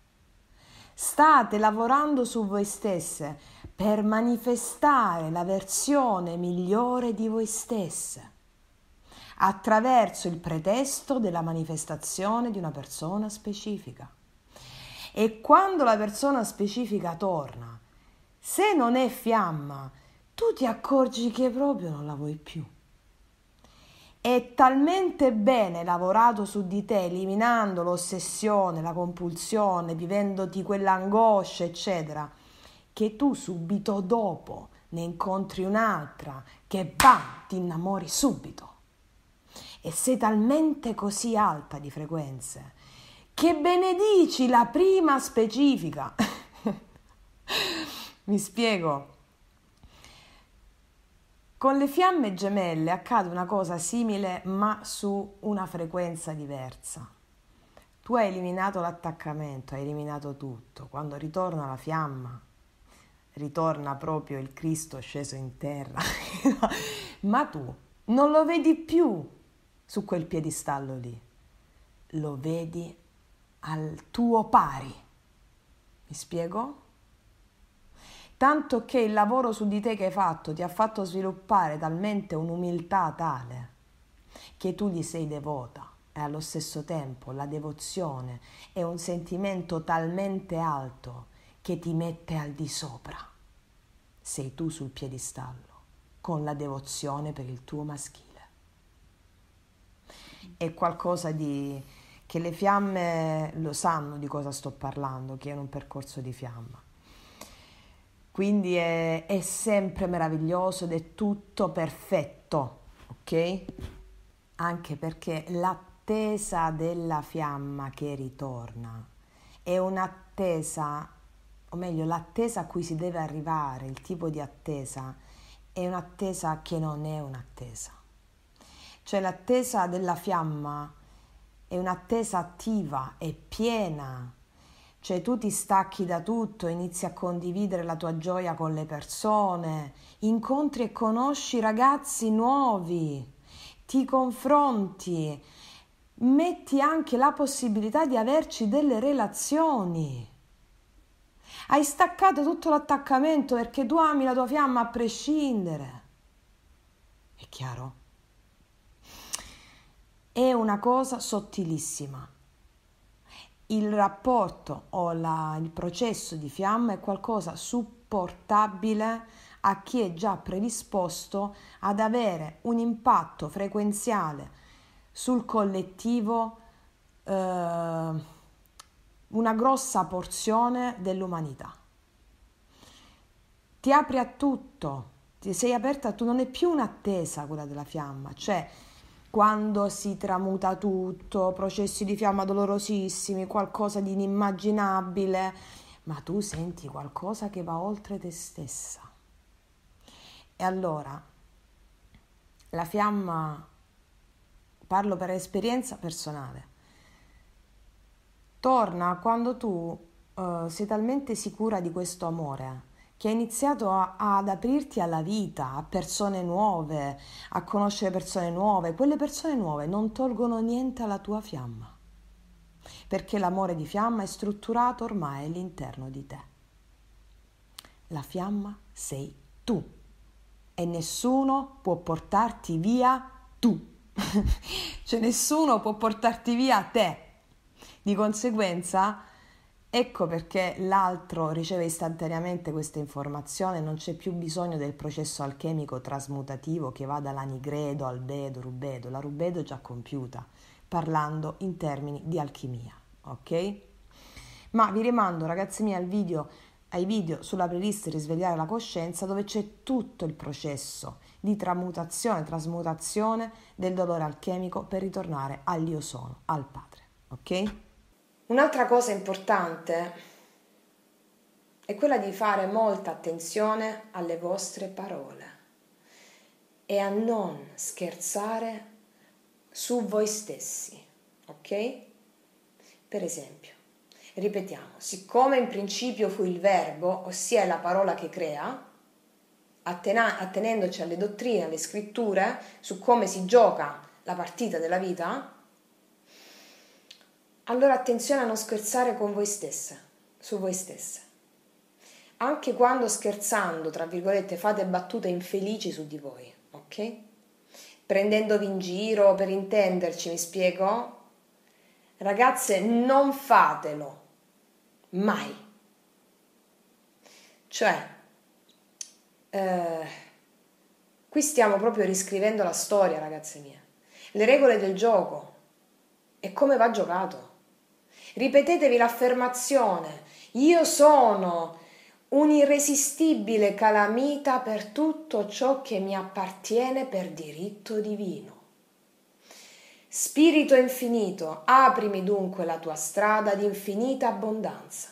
State lavorando su voi stesse per manifestare la versione migliore di voi stesse, attraverso il pretesto della manifestazione di una persona specifica. E quando la persona specifica torna, se non è fiamma, tu ti accorgi che proprio non la vuoi più. È talmente bene lavorato su di te, eliminando l'ossessione, la compulsione, vivendoti quell'angoscia, eccetera, che tu subito dopo ne incontri un'altra che bam, ti innamori subito. E sei talmente così alta di frequenze che benedici la prima specifica. Mi spiego? Con le fiamme gemelle accade una cosa simile ma su una frequenza diversa. Tu hai eliminato l'attaccamento, hai eliminato tutto. Quando ritorna la fiamma, ritorna proprio il Cristo sceso in terra. Ma tu non lo vedi più su quel piedistallo lì. Lo vedi al tuo pari. Mi spiego? Tanto che il lavoro su di te che hai fatto ti ha fatto sviluppare talmente un'umiltà tale che tu gli sei devota e allo stesso tempo la devozione è un sentimento talmente alto che ti mette al di sopra. Sei tu sul piedistallo con la devozione per il tuo maschile. È qualcosa di che le fiamme lo sanno di cosa sto parlando, che è un percorso di fiamma. Quindi è, è sempre meraviglioso ed è tutto perfetto, ok? Anche perché l'attesa della fiamma che ritorna è un'attesa, o meglio l'attesa a cui si deve arrivare, il tipo di attesa, è un'attesa che non è un'attesa. Cioè l'attesa della fiamma è un'attesa attiva, è piena. Cioè tu ti stacchi da tutto, inizi a condividere la tua gioia con le persone, incontri e conosci ragazzi nuovi, ti confronti, metti anche la possibilità di averci delle relazioni. Hai staccato tutto l'attaccamento perché tu ami la tua fiamma a prescindere. È chiaro? È una cosa sottilissima. Il rapporto o la, il processo di fiamma è qualcosa supportabile a chi è già predisposto ad avere un impatto frequenziale sul collettivo, eh, una grossa porzione dell'umanità. Ti apri a tutto, ti sei aperta a tutto, non è più un'attesa quella della fiamma, cioè quando si tramuta tutto, processi di fiamma dolorosissimi, qualcosa di inimmaginabile, ma tu senti qualcosa che va oltre te stessa. E allora, la fiamma, parlo per esperienza personale, torna quando tu uh, sei talmente sicura di questo amore, che hai iniziato a, ad aprirti alla vita, a persone nuove, a conoscere persone nuove. Quelle persone nuove non tolgono niente alla tua fiamma, perché l'amore di fiamma è strutturato ormai all'interno di te. La fiamma sei tu e nessuno può portarti via tu. Cioè nessuno può portarti via te. Di conseguenza Ecco perché l'altro riceve istantaneamente questa informazione, non c'è più bisogno del processo alchemico trasmutativo che va dall'anigredo al bedo, rubedo. La rubedo è già compiuta, parlando in termini di alchimia, ok? Ma vi rimando, ragazzi miei, al video, ai video sulla playlist Risvegliare la coscienza, dove c'è tutto il processo di tramutazione, trasmutazione del dolore alchemico per ritornare all'io sono, al Padre, ok? Un'altra cosa importante è quella di fare molta attenzione alle vostre parole e a non scherzare su voi stessi, ok? Per esempio, ripetiamo, siccome in principio fu il verbo, ossia la parola che crea, attena- attenendoci alle dottrine, alle scritture, su come si gioca la partita della vita, allora attenzione a non scherzare con voi stesse, su voi stesse. Anche quando scherzando, tra virgolette, fate battute infelici su di voi, ok? Prendendovi in giro, per intenderci, mi spiego? Ragazze, non fatelo, mai. Cioè, eh, qui stiamo proprio riscrivendo la storia, ragazze mie. Le regole del gioco e come va giocato. Ripetetevi l'affermazione: io sono un'irresistibile calamita per tutto ciò che mi appartiene per diritto divino. Spirito infinito, aprimi dunque la tua strada di infinita abbondanza.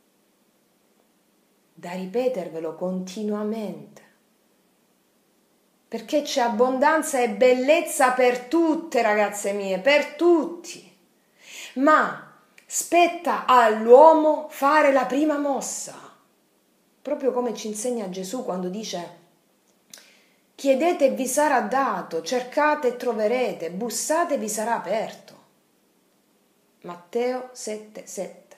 Da ripetervelo continuamente, perché c'è abbondanza e bellezza per tutte, ragazze mie, per tutti. Ma spetta all'uomo fare la prima mossa, proprio come ci insegna Gesù quando dice: chiedete e vi sarà dato, cercate e troverete, bussate e vi sarà aperto. Matteo sette sette.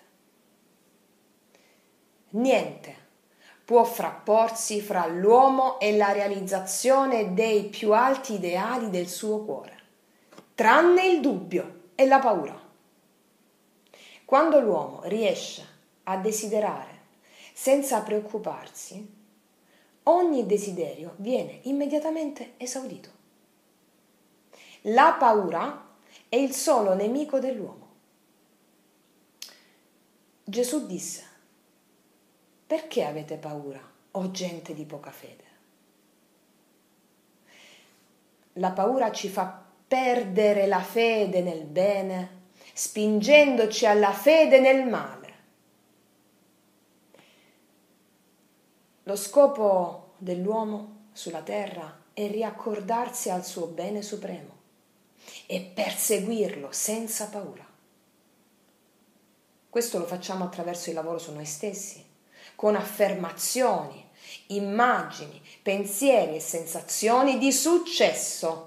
Niente può frapporsi fra l'uomo e la realizzazione dei più alti ideali del suo cuore, tranne il dubbio e la paura. Quando l'uomo riesce a desiderare senza preoccuparsi, ogni desiderio viene immediatamente esaudito. La paura è il solo nemico dell'uomo. Gesù disse: perché avete paura, o gente di poca fede? La paura ci fa perdere la fede nel bene, spingendoci alla fede nel male. Lo scopo dell'uomo sulla terra è riaccordarsi al suo bene supremo e perseguirlo senza paura. Questo lo facciamo attraverso il lavoro su noi stessi, con affermazioni, immagini, pensieri e sensazioni di successo.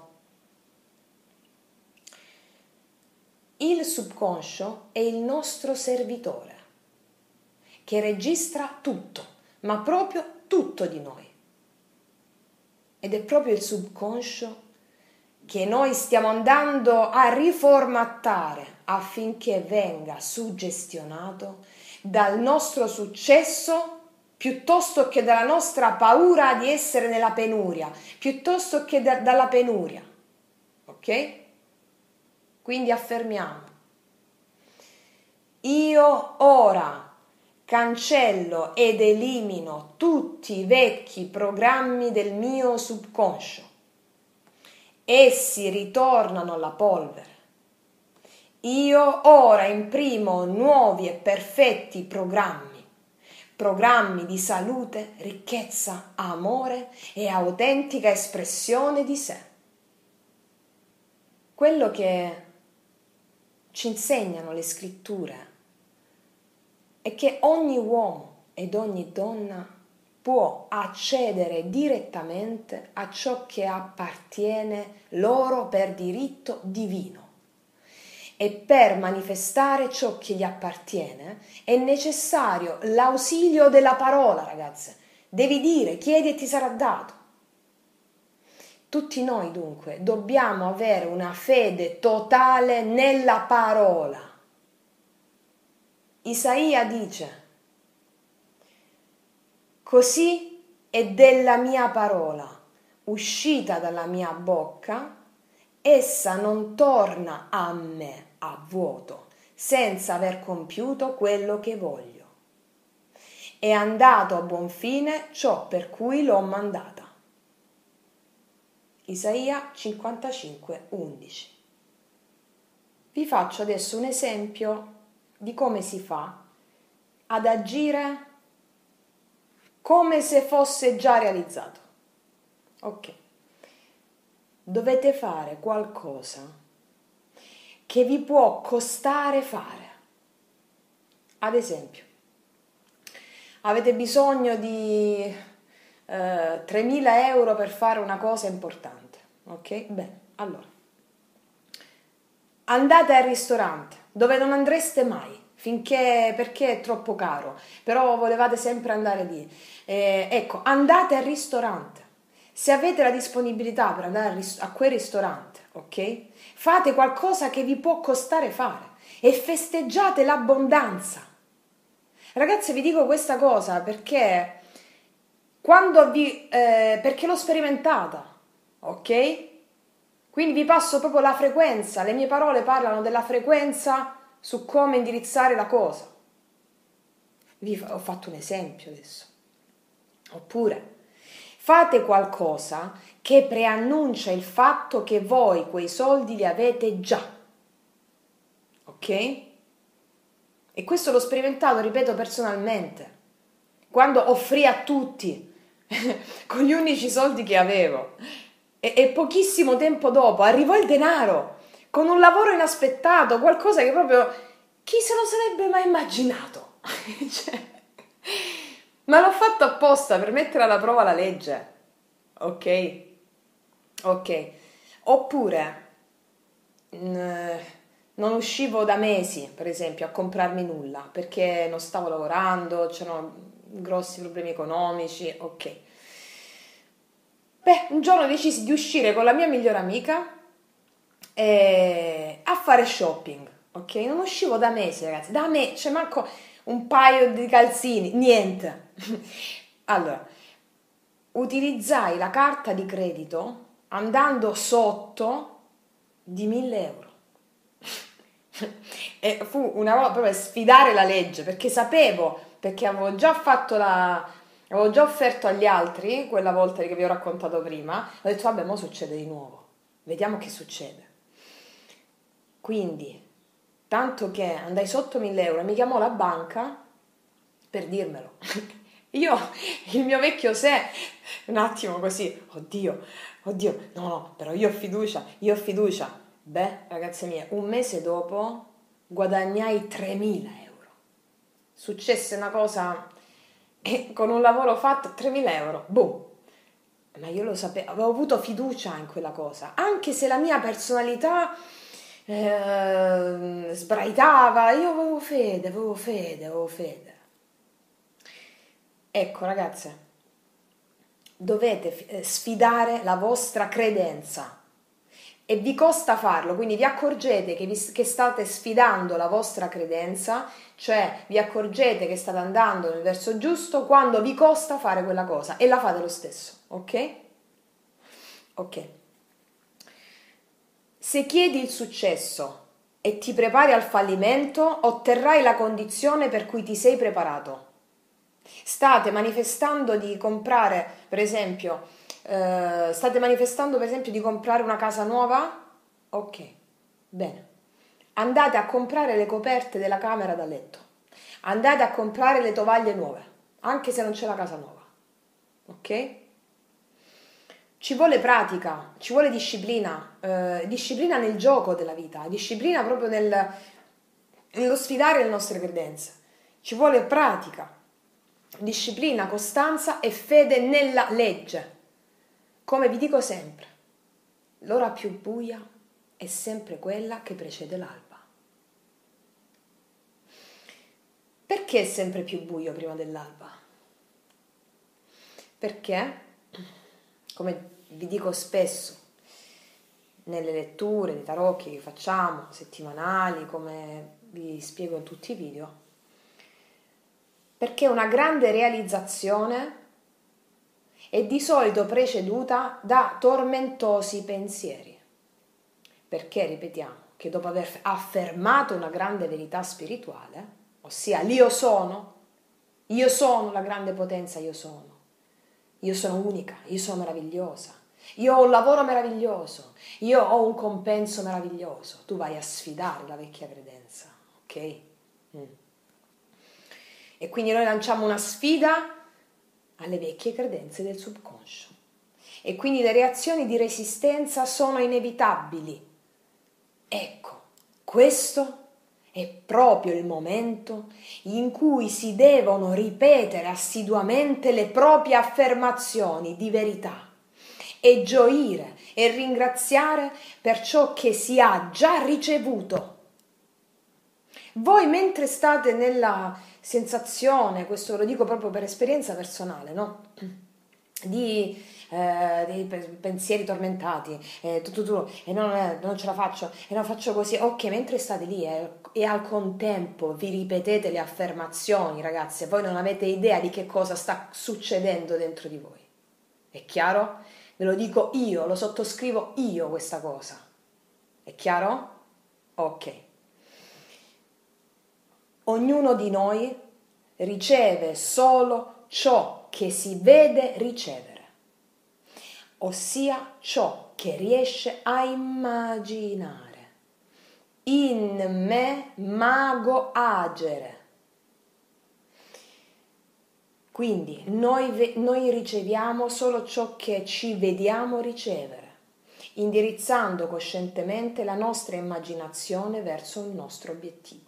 Il subconscio è il nostro servitore, che registra tutto, ma proprio tutto di noi. Ed è proprio il subconscio che noi stiamo andando a riformattare affinché venga suggestionato dal nostro successo piuttosto che dalla nostra paura di essere nella penuria, piuttosto che da, dalla penuria. Ok? Quindi affermiamo: io ora cancello ed elimino tutti i vecchi programmi del mio subconscio. Essi ritornano alla polvere. Io ora imprimo nuovi e perfetti programmi, programmi di salute, ricchezza, amore e autentica espressione di sé. Quello che ci insegnano le scritture è che ogni uomo ed ogni donna può accedere direttamente a ciò che appartiene loro per diritto divino. E per manifestare ciò che gli appartiene è necessario l'ausilio della parola, ragazze. Devi dire, chiedi e ti sarà dato. Tutti noi dunque dobbiamo avere una fede totale nella parola. Isaia dice: così è della mia parola, uscita dalla mia bocca, essa non torna a me a vuoto, senza aver compiuto quello che voglio. È andato a buon fine ciò per cui l'ho mandata. Isaia cinquantacinque, undici. Vi faccio adesso un esempio di come si fa ad agire come se fosse già realizzato. Ok. Dovete fare qualcosa che vi può costare fare. Ad esempio, avete bisogno di eh, tremila euro per fare una cosa importante. Ok? Bene, allora. Andate al ristorante dove non andreste mai, finché, perché è troppo caro, però volevate sempre andare lì. Eh, ecco, andate al ristorante. Se avete la disponibilità per andare a, ris- a quel ristorante, ok? Fate qualcosa che vi può costare fare e festeggiate l'abbondanza. Ragazzi, vi dico questa cosa perché quando vi eh, perché l'ho sperimentata, ok? Quindi vi passo proprio la frequenza, le mie parole parlano della frequenza su come indirizzare la cosa. Vi fa- ho fatto un esempio adesso. Oppure fate qualcosa che preannuncia il fatto che voi quei soldi li avete già. Ok? E questo l'ho sperimentato, ripeto, personalmente. Quando offrì a tutti con gli unici soldi che avevo. E, e pochissimo tempo dopo arrivò il denaro, con un lavoro inaspettato, qualcosa che proprio chi se lo sarebbe mai immaginato? Cioè, ma l'ho fatto apposta per mettere alla prova la legge. Ok? Ok. Oppure mh, non uscivo da mesi, per esempio, a comprarmi nulla perché non stavo lavorando, c'erano grossi problemi economici. Ok. Beh, un giorno decisi di uscire con la mia migliore amica eh, a fare shopping, ok? Non uscivo da mesi, ragazzi, da me, c'è manco un paio di calzini, niente. Allora, utilizzai la carta di credito andando sotto di mille euro. E fu una volta proprio sfidare la legge, perché sapevo, perché avevo già fatto la... Avevo già offerto agli altri, quella volta che vi ho raccontato prima, ho detto vabbè, mo succede di nuovo, vediamo che succede. Quindi, tanto che andai sotto mille euro, mi chiamò la banca per dirmelo. Io, il mio vecchio sé, un attimo così, oddio, oddio, no, no, però io ho fiducia, io ho fiducia. Beh, ragazze mie, un mese dopo guadagnai tremila euro. Successe una cosa... E con un lavoro fatto, tremila euro, boom. Ma io lo sapevo, avevo avuto fiducia in quella cosa, anche se la mia personalità eh, sbraitava, io avevo fede, avevo fede, avevo fede. Ecco ragazze, dovete eh, sfidare la vostra credenza e vi costa farlo, quindi vi accorgete che, vi, che state sfidando la vostra credenza, cioè vi accorgete che state andando nel verso giusto quando vi costa fare quella cosa e la fate lo stesso, ok? Ok. Se chiedi il successo e ti prepari al fallimento, otterrai la condizione per cui ti sei preparato. State manifestando di comprare, per esempio, eh, state manifestando per esempio di comprare una casa nuova? Ok, bene. Andate a comprare le coperte della camera da letto. Andate a comprare le tovaglie nuove, anche se non c'è la casa nuova. Ok? Ci vuole pratica, ci vuole disciplina, eh, disciplina nel gioco della vita, disciplina proprio nel, nello sfidare le nostre credenze. Ci vuole pratica, disciplina, costanza e fede nella legge. Come vi dico sempre, l'ora più buia è sempre quella che precede l'alba. Perché è sempre più buio prima dell'alba? Perché, come vi dico spesso, nelle letture di tarocchi che facciamo, settimanali, come vi spiego in tutti i video, Perché una grande realizzazione è di solito preceduta da tormentosi pensieri. Perché, ripetiamo, che dopo aver affermato una grande verità spirituale, ossia l'io sono, io sono la grande potenza, io sono, io sono unica, io sono meravigliosa, io ho un lavoro meraviglioso, io ho un compenso meraviglioso, tu vai a sfidare la vecchia credenza, ok? Mm. E quindi noi lanciamo una sfida alle vecchie credenze del subconscio. E quindi le reazioni di resistenza sono inevitabili. Ecco, questo è proprio il momento in cui si devono ripetere assiduamente le proprie affermazioni di verità e gioire e ringraziare per ciò che si ha già ricevuto. Voi mentre state nella sensazione, questo lo dico proprio per esperienza personale, no? Di, eh, dei pensieri tormentati, eh, tu, tu, tu, e non, eh, non ce la faccio, e non faccio così, ok, mentre state lì eh, e al contempo vi ripetete le affermazioni, ragazzi, voi non avete idea di che cosa sta succedendo dentro di voi. È chiaro? Ve lo dico io, lo sottoscrivo io questa cosa. È chiaro? Ok. Ognuno di noi riceve solo ciò che si vede ricevere, ossia ciò che riesce a immaginare. In me mago agere. Quindi noi, noi riceviamo solo ciò che ci vediamo ricevere, indirizzando coscientemente la nostra immaginazione verso il nostro obiettivo.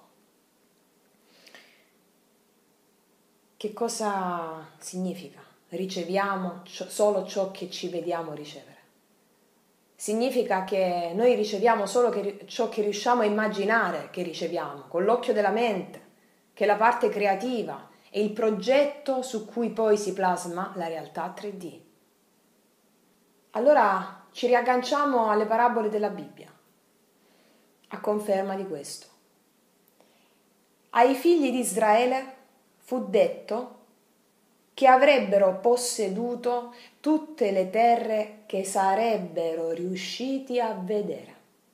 Che cosa significa? Riceviamo solo ciò che ci vediamo ricevere. Significa che noi riceviamo solo che, ciò che riusciamo a immaginare che riceviamo, con l'occhio della mente, che è la parte creativa e il progetto su cui poi si plasma la realtà tre D. Allora ci riagganciamo alle parabole della Bibbia, a conferma di questo. Ai figli di Israele fu detto che avrebbero posseduto tutte le terre che sarebbero riusciti a vedere.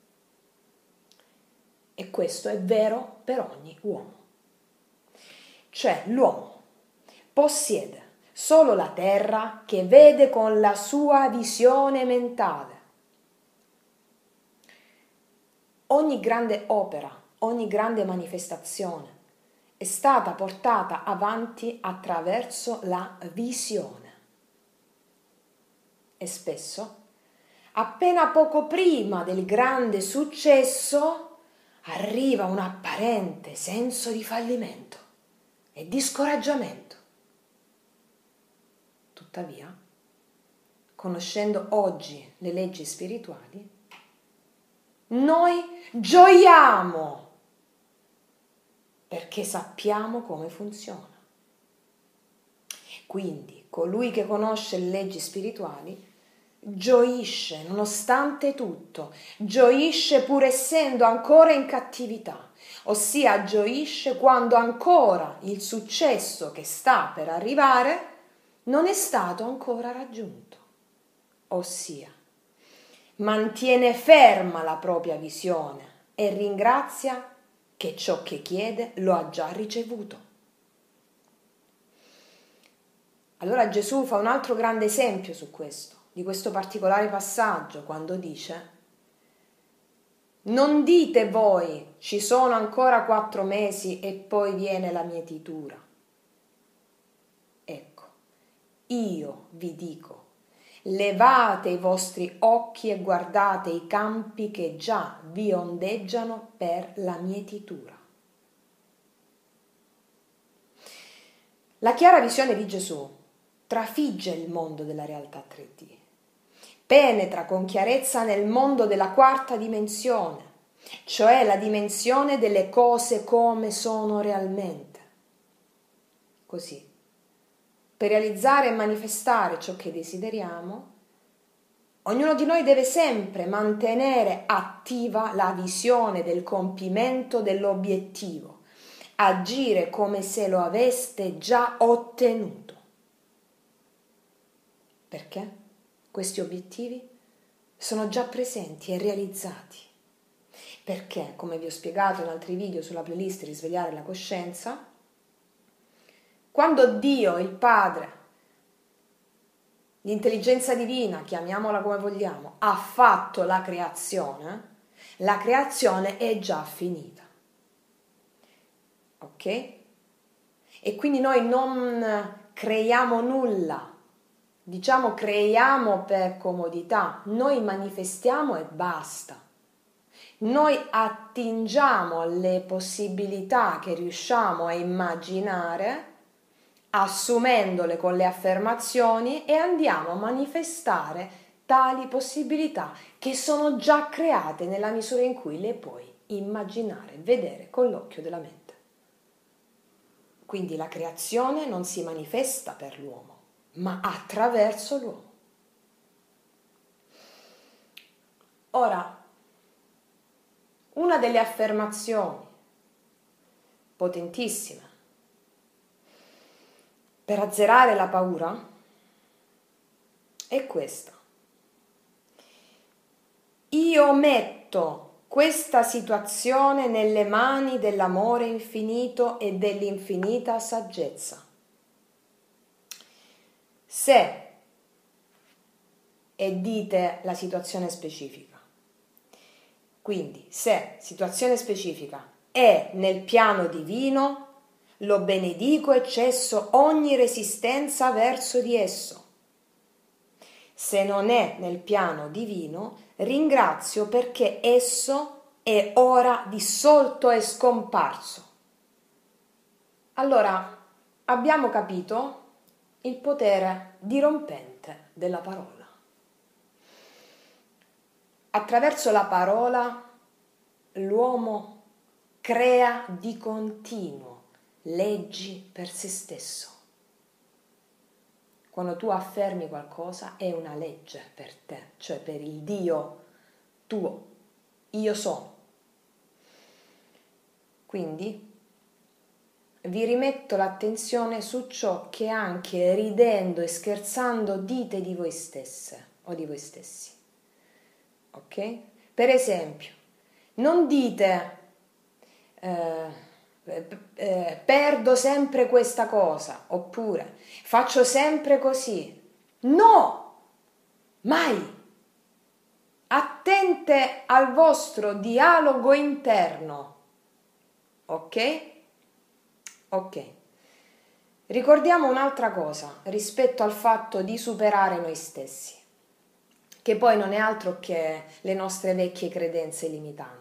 E questo è vero per ogni uomo. Cioè l'uomo possiede solo la terra che vede con la sua visione mentale. Ogni grande opera, ogni grande manifestazione è stata portata avanti attraverso la visione. E spesso, appena poco prima del grande successo, arriva un apparente senso di fallimento e di scoraggiamento. Tuttavia, conoscendo oggi le leggi spirituali, noi gioiamo perché sappiamo come funziona. Quindi, colui che conosce le leggi spirituali gioisce nonostante tutto, gioisce pur essendo ancora in cattività, ossia gioisce quando ancora il successo che sta per arrivare non è stato ancora raggiunto, ossia mantiene ferma la propria visione e ringrazia che ciò che chiede lo ha già ricevuto. Allora Gesù fa un altro grande esempio su questo, di questo particolare passaggio, quando dice: non dite voi, ci sono ancora quattro mesi e poi viene la mietitura. Ecco, io vi dico, levate i vostri occhi e guardate i campi che già vi ondeggiano per la mietitura. La chiara visione di Gesù trafigge il mondo della realtà tre D, penetra con chiarezza nel mondo della quarta dimensione, cioè la dimensione delle cose come sono realmente. Così, per realizzare e manifestare ciò che desideriamo, ognuno di noi deve sempre mantenere attiva la visione del compimento dell'obiettivo, agire come se lo aveste già ottenuto. Perché? Questi obiettivi sono già presenti e realizzati. Perché, come vi ho spiegato in altri video sulla playlist Risvegliare la coscienza, quando Dio, il Padre, l'intelligenza divina, chiamiamola come vogliamo, ha fatto la creazione, la creazione è già finita. Ok? E quindi noi non creiamo nulla, diciamo creiamo per comodità, noi manifestiamo e basta. Noi attingiamo alle possibilità che riusciamo a immaginare, assumendole con le affermazioni, e andiamo a manifestare tali possibilità che sono già create nella misura in cui le puoi immaginare, vedere con l'occhio della mente. Quindi la creazione non si manifesta per l'uomo, ma attraverso l'uomo. Ora, una delle affermazioni potentissime per azzerare la paura è questa. Io metto questa situazione nelle mani dell'amore infinito e dell'infinita saggezza. Se, e dite la situazione specifica, quindi se situazione specifica è nel piano divino, lo benedico e cesso ogni resistenza verso di esso. Se non è nel piano divino, ringrazio perché esso è ora dissolto e scomparso. Allora, abbiamo capito il potere dirompente della parola. Attraverso la parola l'uomo crea di continuo leggi per se stesso. Quando tu affermi qualcosa è una legge per te, cioè per il Dio tuo, io sono. Quindi vi rimetto l'attenzione su ciò che anche ridendo e scherzando dite di voi stesse o di voi stessi. Ok? Per esempio, non dite eh, eh, perdo sempre questa cosa, oppure faccio sempre così. No! Mai! Attente al vostro dialogo interno. Ok? Ok. Ricordiamo un'altra cosa rispetto al fatto di superare noi stessi, che poi non è altro che le nostre vecchie credenze limitanti.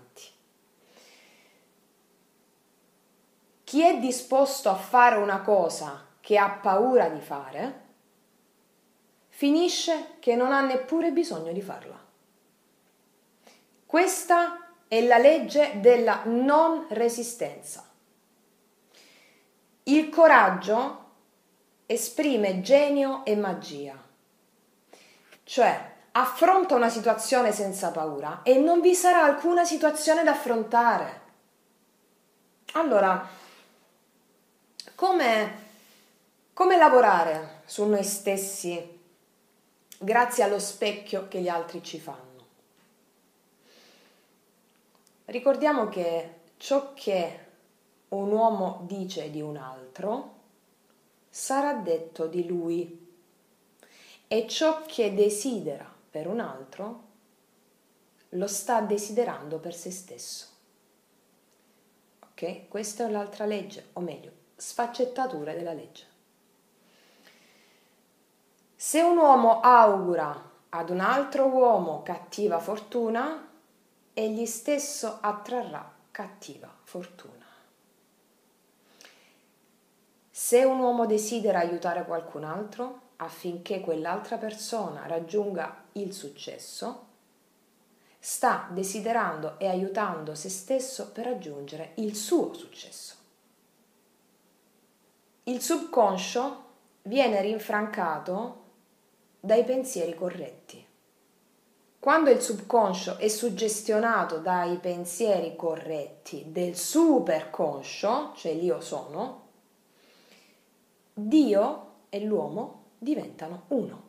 Chi è disposto a fare una cosa che ha paura di fare, finisce che non ha neppure bisogno di farla. Questa è la legge della non resistenza. Il coraggio esprime genio e magia, cioè affronta una situazione senza paura e non vi sarà alcuna situazione da affrontare. Allora, come, come lavorare su noi stessi grazie allo specchio che gli altri ci fanno? Ricordiamo che ciò che un uomo dice di un altro sarà detto di lui, e ciò che desidera per un altro lo sta desiderando per se stesso. Ok? Questa è l'altra legge, o meglio, sfaccettature della legge. Se un uomo augura ad un altro uomo cattiva fortuna, egli stesso attrarrà cattiva fortuna. Se un uomo desidera aiutare qualcun altro affinché quell'altra persona raggiunga il successo, sta desiderando e aiutando se stesso per raggiungere il suo successo. Il subconscio viene rinfrancato dai pensieri corretti. Quando il subconscio è suggestionato dai pensieri corretti del superconscio, cioè l'io sono, Dio e l'uomo diventano uno.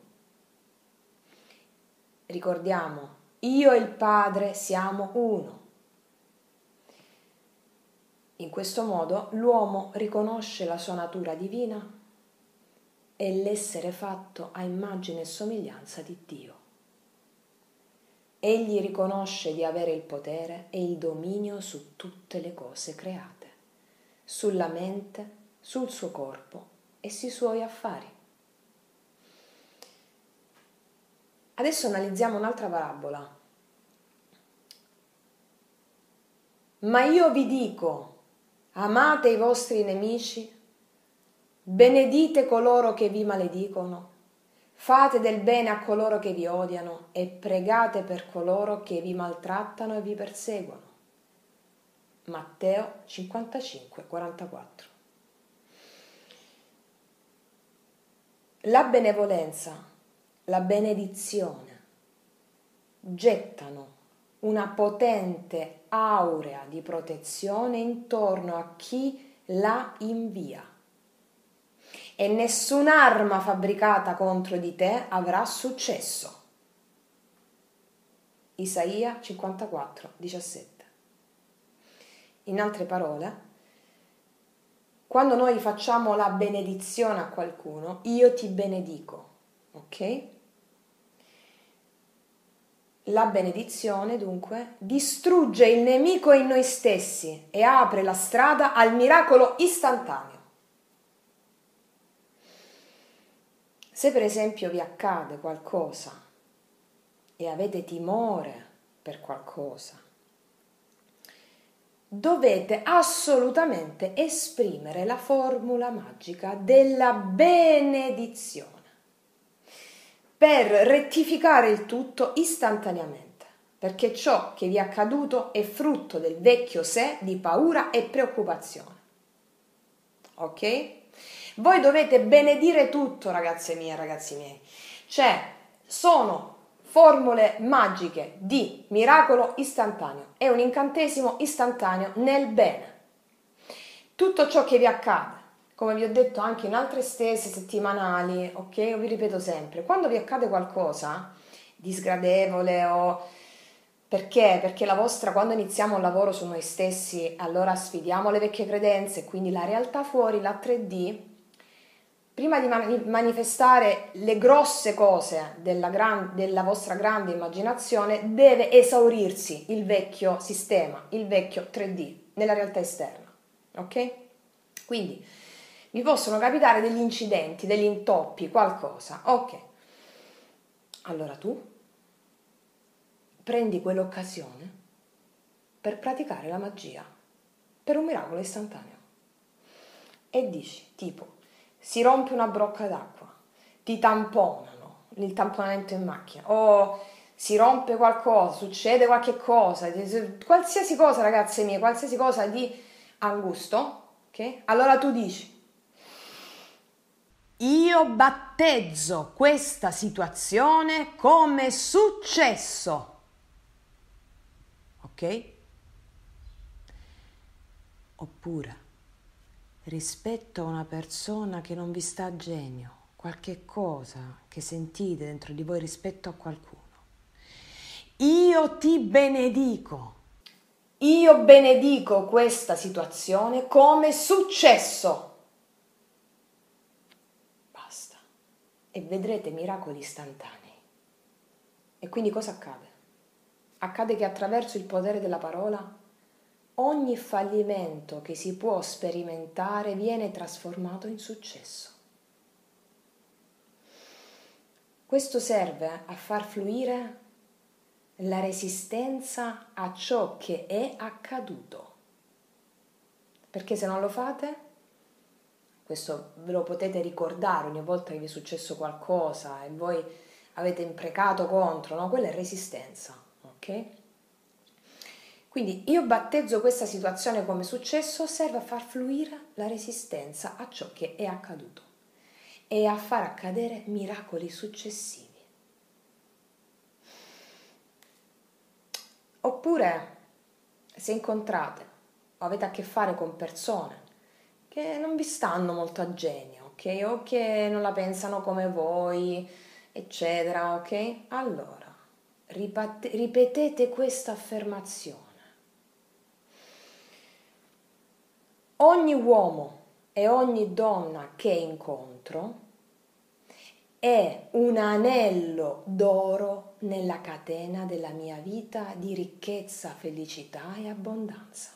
Ricordiamo, io e il Padre siamo uno. In questo modo l'uomo riconosce la sua natura divina e l'essere fatto a immagine e somiglianza di Dio. Egli riconosce di avere il potere e il dominio su tutte le cose create, sulla mente, sul suo corpo e sui suoi affari. Adesso analizziamo un'altra parabola. Ma io vi dico, amate i vostri nemici, benedite coloro che vi maledicono, fate del bene a coloro che vi odiano e pregate per coloro che vi maltrattano e vi perseguono. Matteo cinquantacinque quarantaquattro. La benevolenza, la benedizione gettano una potente aurea di protezione intorno a chi la invia. E nessun'arma fabbricata contro di te avrà successo. Isaia cinquantaquattro diciassette. In altre parole, quando noi facciamo la benedizione a qualcuno, io ti benedico, ok? La benedizione, dunque, distrugge il nemico in noi stessi e apre la strada al miracolo istantaneo. Se per esempio vi accade qualcosa e avete timore per qualcosa, dovete assolutamente esprimere la formula magica della benedizione per rettificare il tutto istantaneamente, perché ciò che vi è accaduto è frutto del vecchio sé di paura e preoccupazione. Ok? Voi dovete benedire tutto, ragazze mie e ragazzi miei. Cioè, sono formule magiche di miracolo istantaneo. È un incantesimo istantaneo nel bene. Tutto ciò che vi accade, come vi ho detto anche in altre stesse settimanali, ok? Io vi ripeto sempre, quando vi accade qualcosa di sgradevole o... Perché? Perché la vostra, quando iniziamo un lavoro su noi stessi, allora sfidiamo le vecchie credenze, quindi la realtà fuori, la tre D, prima di manifestare le grosse cose della, gran, della vostra grande immaginazione, deve esaurirsi il vecchio sistema, il vecchio tre D, nella realtà esterna, ok? Quindi vi possono capitare degli incidenti, degli intoppi, qualcosa, ok? Allora tu prendi quell'occasione per praticare la magia, per un miracolo istantaneo. E dici, tipo, si rompe una brocca d'acqua, ti tamponano, il tamponamento in macchina, o si rompe qualcosa, succede qualche cosa, qualsiasi cosa, ragazze mie, qualsiasi cosa di angusto, ok? Allora tu dici, io battezzo questa situazione come successo. Ok? Oppure rispetto a una persona che non vi sta a genio, qualche cosa che sentite dentro di voi rispetto a qualcuno. Io ti benedico. Io benedico questa situazione come successo. Basta. E vedrete miracoli istantanei. E quindi cosa accade? Accade che attraverso il potere della parola ogni fallimento che si può sperimentare viene trasformato in successo. Questo serve a far fluire la resistenza a ciò che è accaduto. Perché se non lo fate, questo ve lo potete ricordare ogni volta che vi è successo qualcosa e voi avete imprecato contro, no? Quella è resistenza, ok? Quindi io battezzo questa situazione come successo, serve a far fluire la resistenza a ciò che è accaduto e a far accadere miracoli successivi. Oppure se incontrate o avete a che fare con persone che non vi stanno molto a genio, ok? O che non la pensano come voi, eccetera, ok? Allora, ripate- ripetete questa affermazione. Ogni uomo e ogni donna che incontro è un anello d'oro nella catena della mia vita di ricchezza, felicità e abbondanza.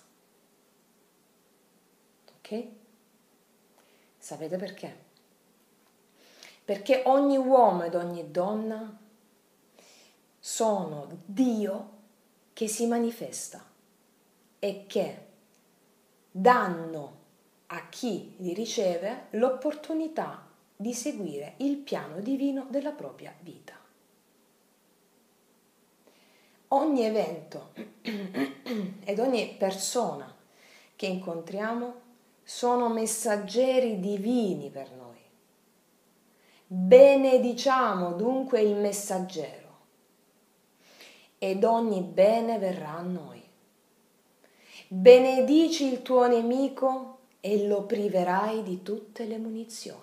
Ok? Sapete perché? Perché ogni uomo ed ogni donna sono Dio che si manifesta e che danno a chi li riceve l'opportunità di seguire il piano divino della propria vita. Ogni evento ed ogni persona che incontriamo sono messaggeri divini per noi. Benediciamo dunque il messaggero ed ogni bene verrà a noi. Benedici il tuo nemico e lo priverai di tutte le munizioni.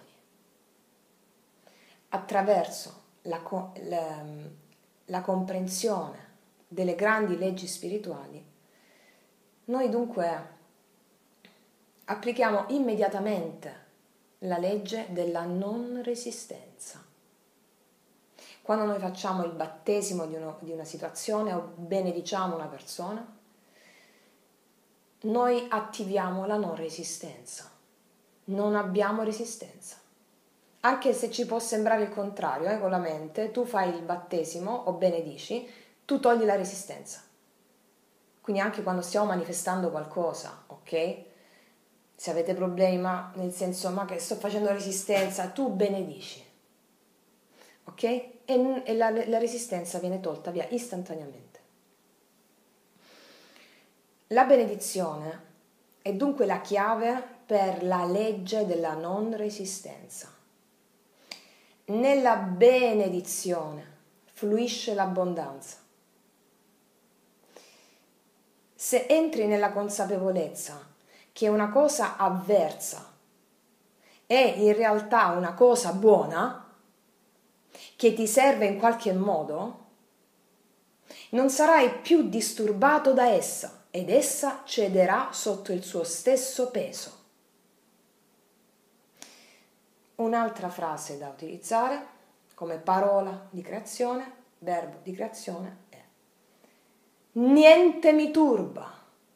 Attraverso la, la, la comprensione delle grandi leggi spirituali, noi dunque applichiamo immediatamente la legge della non resistenza. Quando noi facciamo il battesimo di, uno, di una situazione o benediciamo una persona, noi attiviamo la non resistenza. Non abbiamo resistenza. Anche se ci può sembrare il contrario, eh, con la mente, tu fai il battesimo o benedici, tu togli la resistenza. Quindi anche quando stiamo manifestando qualcosa, ok? Se avete problemi, ma nel senso, ma che sto facendo resistenza, tu benedici, ok? E, e la, la resistenza viene tolta via istantaneamente. La benedizione è dunque la chiave per la legge della non resistenza. Nella benedizione fluisce l'abbondanza. Se entri nella consapevolezza che una cosa avversa è in realtà una cosa buona, che ti serve in qualche modo, non sarai più disturbato da essa ed essa cederà sotto il suo stesso peso. Un'altra frase da utilizzare come parola di creazione, verbo di creazione è: niente mi turba.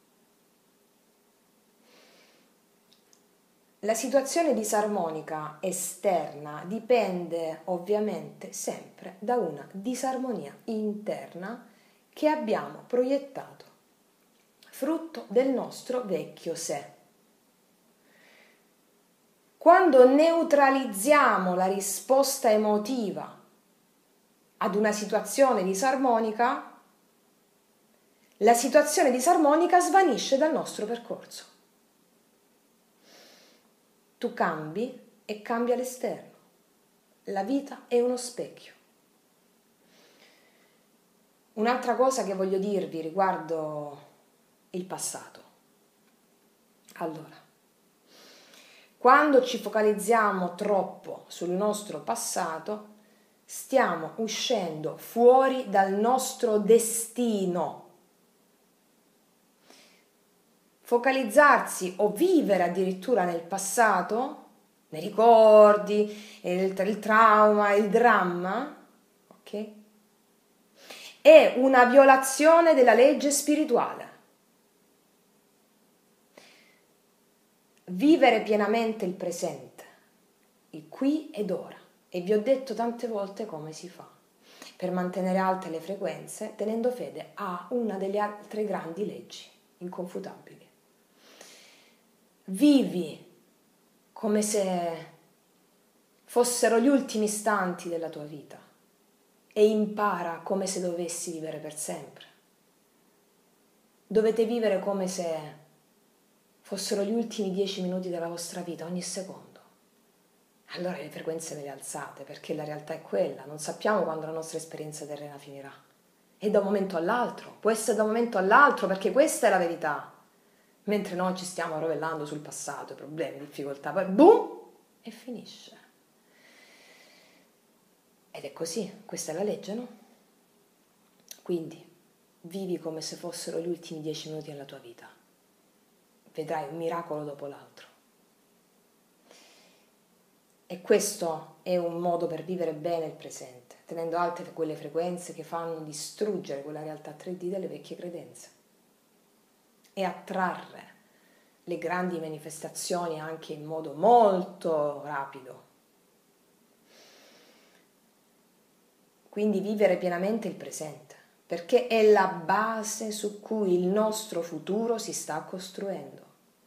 La situazione disarmonica esterna dipende ovviamente sempre da una disarmonia interna che abbiamo proiettato, frutto del nostro vecchio sé. Quando neutralizziamo la risposta emotiva ad una situazione disarmonica, la situazione disarmonica svanisce dal nostro percorso. Tu cambi e cambia l'esterno. La vita è uno specchio. Un'altra cosa che voglio dirvi riguardo il passato. Allora, quando ci focalizziamo troppo sul nostro passato, stiamo uscendo fuori dal nostro destino. Focalizzarsi o vivere addirittura nel passato, nei ricordi, il, il trauma, il dramma, ok? È una violazione della legge spirituale. Vivere pienamente il presente, il qui ed ora. E vi ho detto tante volte come si fa per mantenere alte le frequenze, tenendo fede a una delle altre grandi leggi inconfutabili. Vivi come se fossero gli ultimi istanti della tua vita e impara come se dovessi vivere per sempre. Dovete vivere come se fossero gli ultimi dieci minuti della vostra vita, ogni secondo. Allora le frequenze ve le alzate, perché la realtà è quella, non sappiamo quando la nostra esperienza terrena finirà. è da un momento all'altro, può essere da un momento all'altro, perché questa è la verità. Mentre noi ci stiamo rovellando sul passato, i problemi, difficoltà, poi boom, e finisce. Ed è così, questa è la legge, no? Quindi vivi come se fossero gli ultimi dieci minuti della tua vita. Vedrai un miracolo dopo l'altro. E questo è un modo per vivere bene il presente, tenendo alte quelle frequenze che fanno distruggere quella realtà tre D delle vecchie credenze e attrarre le grandi manifestazioni anche in modo molto rapido. Quindi vivere pienamente il presente, perché è la base su cui il nostro futuro si sta costruendo.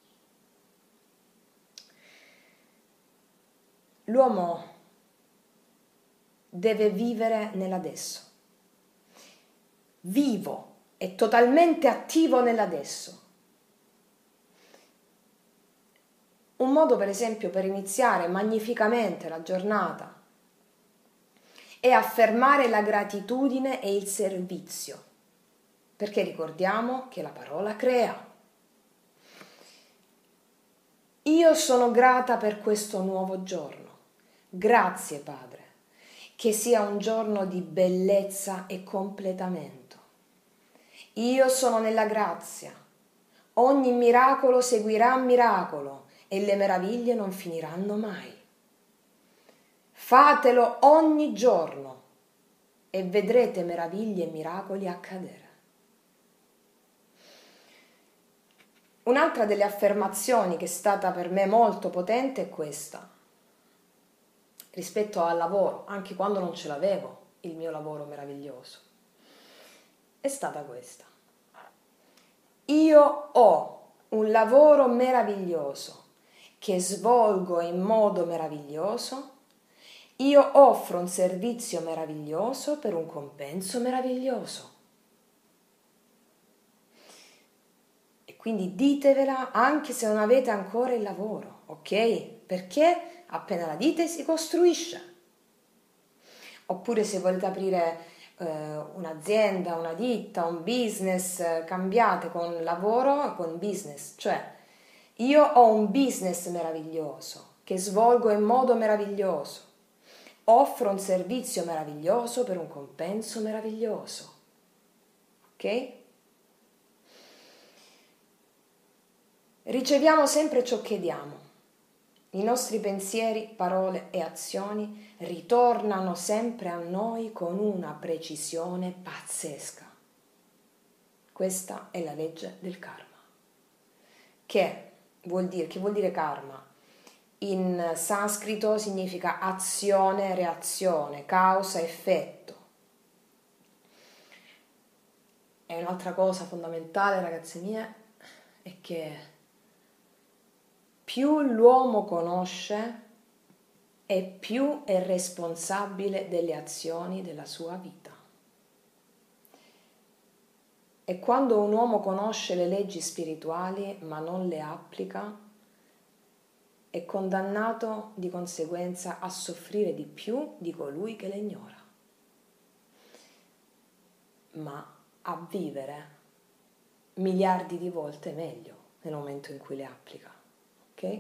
L'uomo deve vivere nell'adesso, vivo e totalmente attivo nell'adesso. Un modo, per esempio, per iniziare magnificamente la giornata è affermare la gratitudine e il servizio, perché ricordiamo che la parola crea. Io sono grata per questo nuovo giorno. Grazie, Padre, che sia un giorno di bellezza e completamento. Io sono nella grazia. Ogni miracolo seguirà miracolo e le meraviglie non finiranno mai. Fatelo ogni giorno e vedrete meraviglie e miracoli accadere. Un'altra delle affermazioni che è stata per me molto potente è questa. Rispetto al lavoro, anche quando non ce l'avevo, il mio lavoro meraviglioso, è stata questa. Io ho un lavoro meraviglioso che svolgo in modo meraviglioso, io offro un servizio meraviglioso per un compenso meraviglioso. E quindi ditevela anche se non avete ancora il lavoro, ok? Perché appena la dite si costruisce. Oppure se volete aprire eh, un'azienda, una ditta, un business, eh, cambiate con lavoro con business. Cioè, io ho un business meraviglioso che svolgo in modo meraviglioso. Offro un servizio meraviglioso per un compenso meraviglioso. Ok? Riceviamo sempre ciò che diamo. I nostri pensieri, parole e azioni ritornano sempre a noi con una precisione pazzesca. Questa è la legge del karma. Che vuol dire, che vuol dire karma? In sanscrito significa azione, reazione, causa, effetto. E un'altra cosa fondamentale, ragazze mie, è che più l'uomo conosce e più è responsabile delle azioni della sua vita. E quando un uomo conosce le leggi spirituali ma non le applica, è condannato di conseguenza a soffrire di più di colui che le ignora, ma a vivere miliardi di volte meglio nel momento in cui le applica. Ok?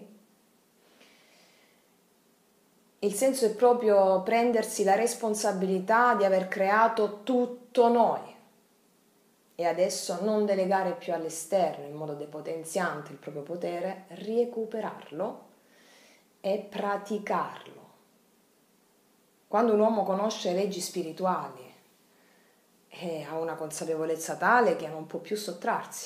Il senso è proprio prendersi la responsabilità di aver creato tutto noi e adesso non delegare più all'esterno in modo depotenziante il proprio potere, recuperarlo e praticarlo. Quando un uomo conosce leggi spirituali e ha una consapevolezza tale che non può più sottrarsi.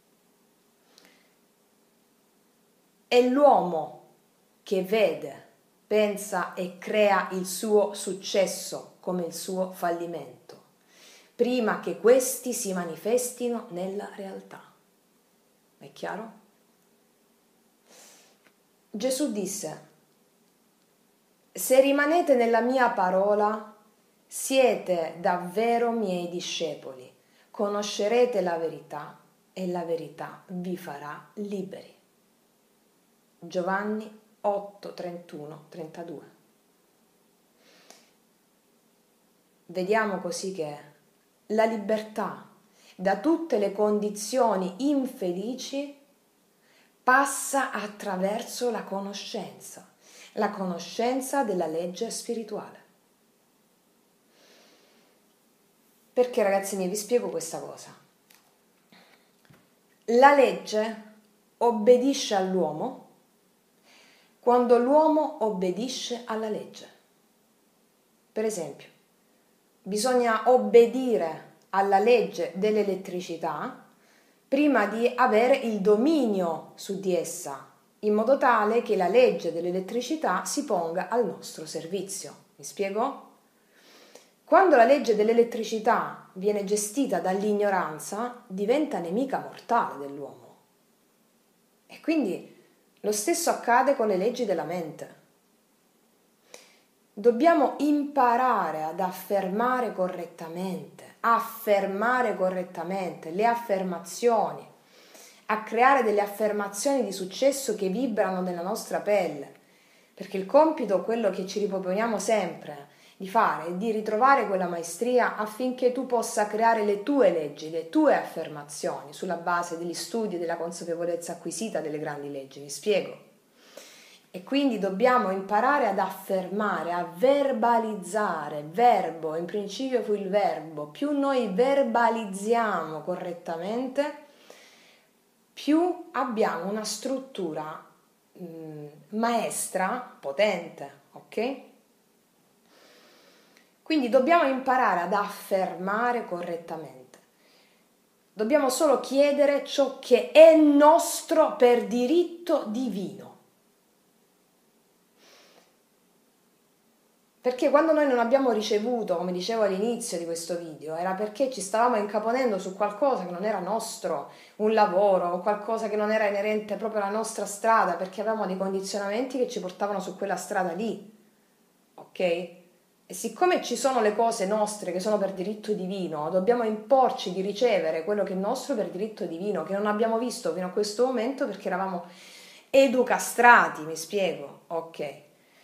È l'uomo che vede, pensa e crea il suo successo come il suo fallimento, prima che questi si manifestino nella realtà. È chiaro? Gesù disse: se rimanete nella mia parola, siete davvero miei discepoli, conoscerete la verità e la verità vi farà liberi. Giovanni otto, trentuno, trentadue. Vediamo così che la libertà da tutte le condizioni infelici passa attraverso la conoscenza, la conoscenza della legge spirituale. Perché, ragazzi miei, vi spiego questa cosa. La legge obbedisce all'uomo quando l'uomo obbedisce alla legge. Per esempio, bisogna obbedire alla legge dell'elettricità prima di avere il dominio su di essa, in modo tale che la legge dell'elettricità si ponga al nostro servizio. Mi spiego? Quando la legge dell'elettricità viene gestita dall'ignoranza, diventa nemica mortale dell'uomo. E quindi lo stesso accade con le leggi della mente. Dobbiamo imparare ad affermare correttamente, affermare correttamente le affermazioni, a creare delle affermazioni di successo che vibrano nella nostra pelle, perché il compito, quello che ci riproponiamo sempre di fare, è di ritrovare quella maestria affinché tu possa creare le tue leggi, le tue affermazioni sulla base degli studi e della consapevolezza acquisita delle grandi leggi. Mi spiego? E quindi dobbiamo imparare ad affermare, a verbalizzare. Verbo, in principio fu il verbo. Più noi verbalizziamo correttamente, più abbiamo una struttura mh, maestra, potente, ok? Quindi dobbiamo imparare ad affermare correttamente. Dobbiamo solo chiedere ciò che è nostro per diritto divino. Perché quando noi non abbiamo ricevuto, come dicevo all'inizio di questo video, era perché ci stavamo incaponendo su qualcosa che non era nostro, un lavoro, qualcosa che non era inerente proprio alla nostra strada, perché avevamo dei condizionamenti che ci portavano su quella strada lì, ok? E siccome ci sono le cose nostre che sono per diritto divino, dobbiamo imporci di ricevere quello che è nostro per diritto divino, che non abbiamo visto fino a questo momento perché eravamo educastrati, mi spiego, ok?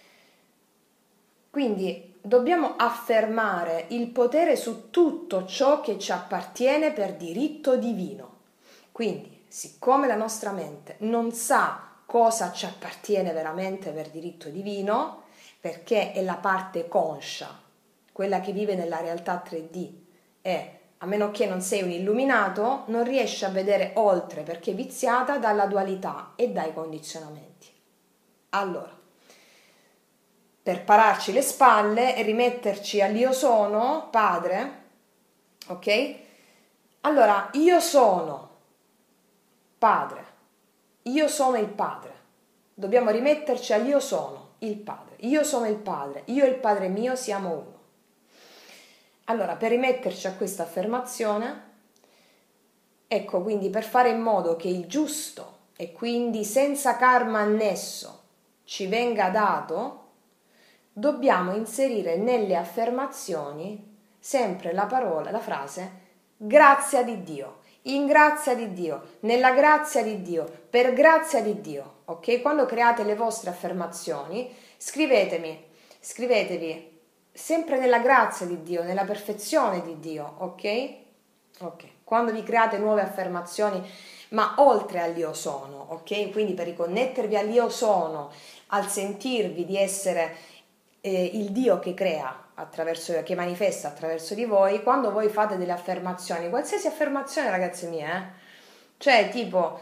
Quindi dobbiamo affermare il potere su tutto ciò che ci appartiene per diritto divino. Quindi, siccome la nostra mente non sa cosa ci appartiene veramente per diritto divino, perché è la parte conscia, quella che vive nella realtà tre D, e a meno che non sei un illuminato, non riesci a vedere oltre perché è viziata dalla dualità e dai condizionamenti. Allora, per pararci le spalle e rimetterci all'io sono, padre, ok? Allora, io sono padre, io sono il padre. Dobbiamo rimetterci all'io sono il padre, io sono il padre, io e il padre mio siamo uno. Allora, per rimetterci a questa affermazione, ecco, quindi per fare in modo che il giusto e quindi senza karma annesso ci venga dato, dobbiamo inserire nelle affermazioni sempre la parola, la frase grazia di Dio, in grazia di Dio, nella grazia di Dio, per grazia di Dio, ok? Quando create le vostre affermazioni, scrivetemi, scrivetevi sempre nella grazia di Dio, nella perfezione di Dio, ok? Ok. Quando vi create nuove affermazioni, ma oltre all'io sono, ok? Quindi per riconnettervi all'io sono, al sentirvi di essere Eh, il Dio che crea, attraverso, che manifesta attraverso di voi, quando voi fate delle affermazioni, qualsiasi affermazione, ragazze mie, eh? Cioè tipo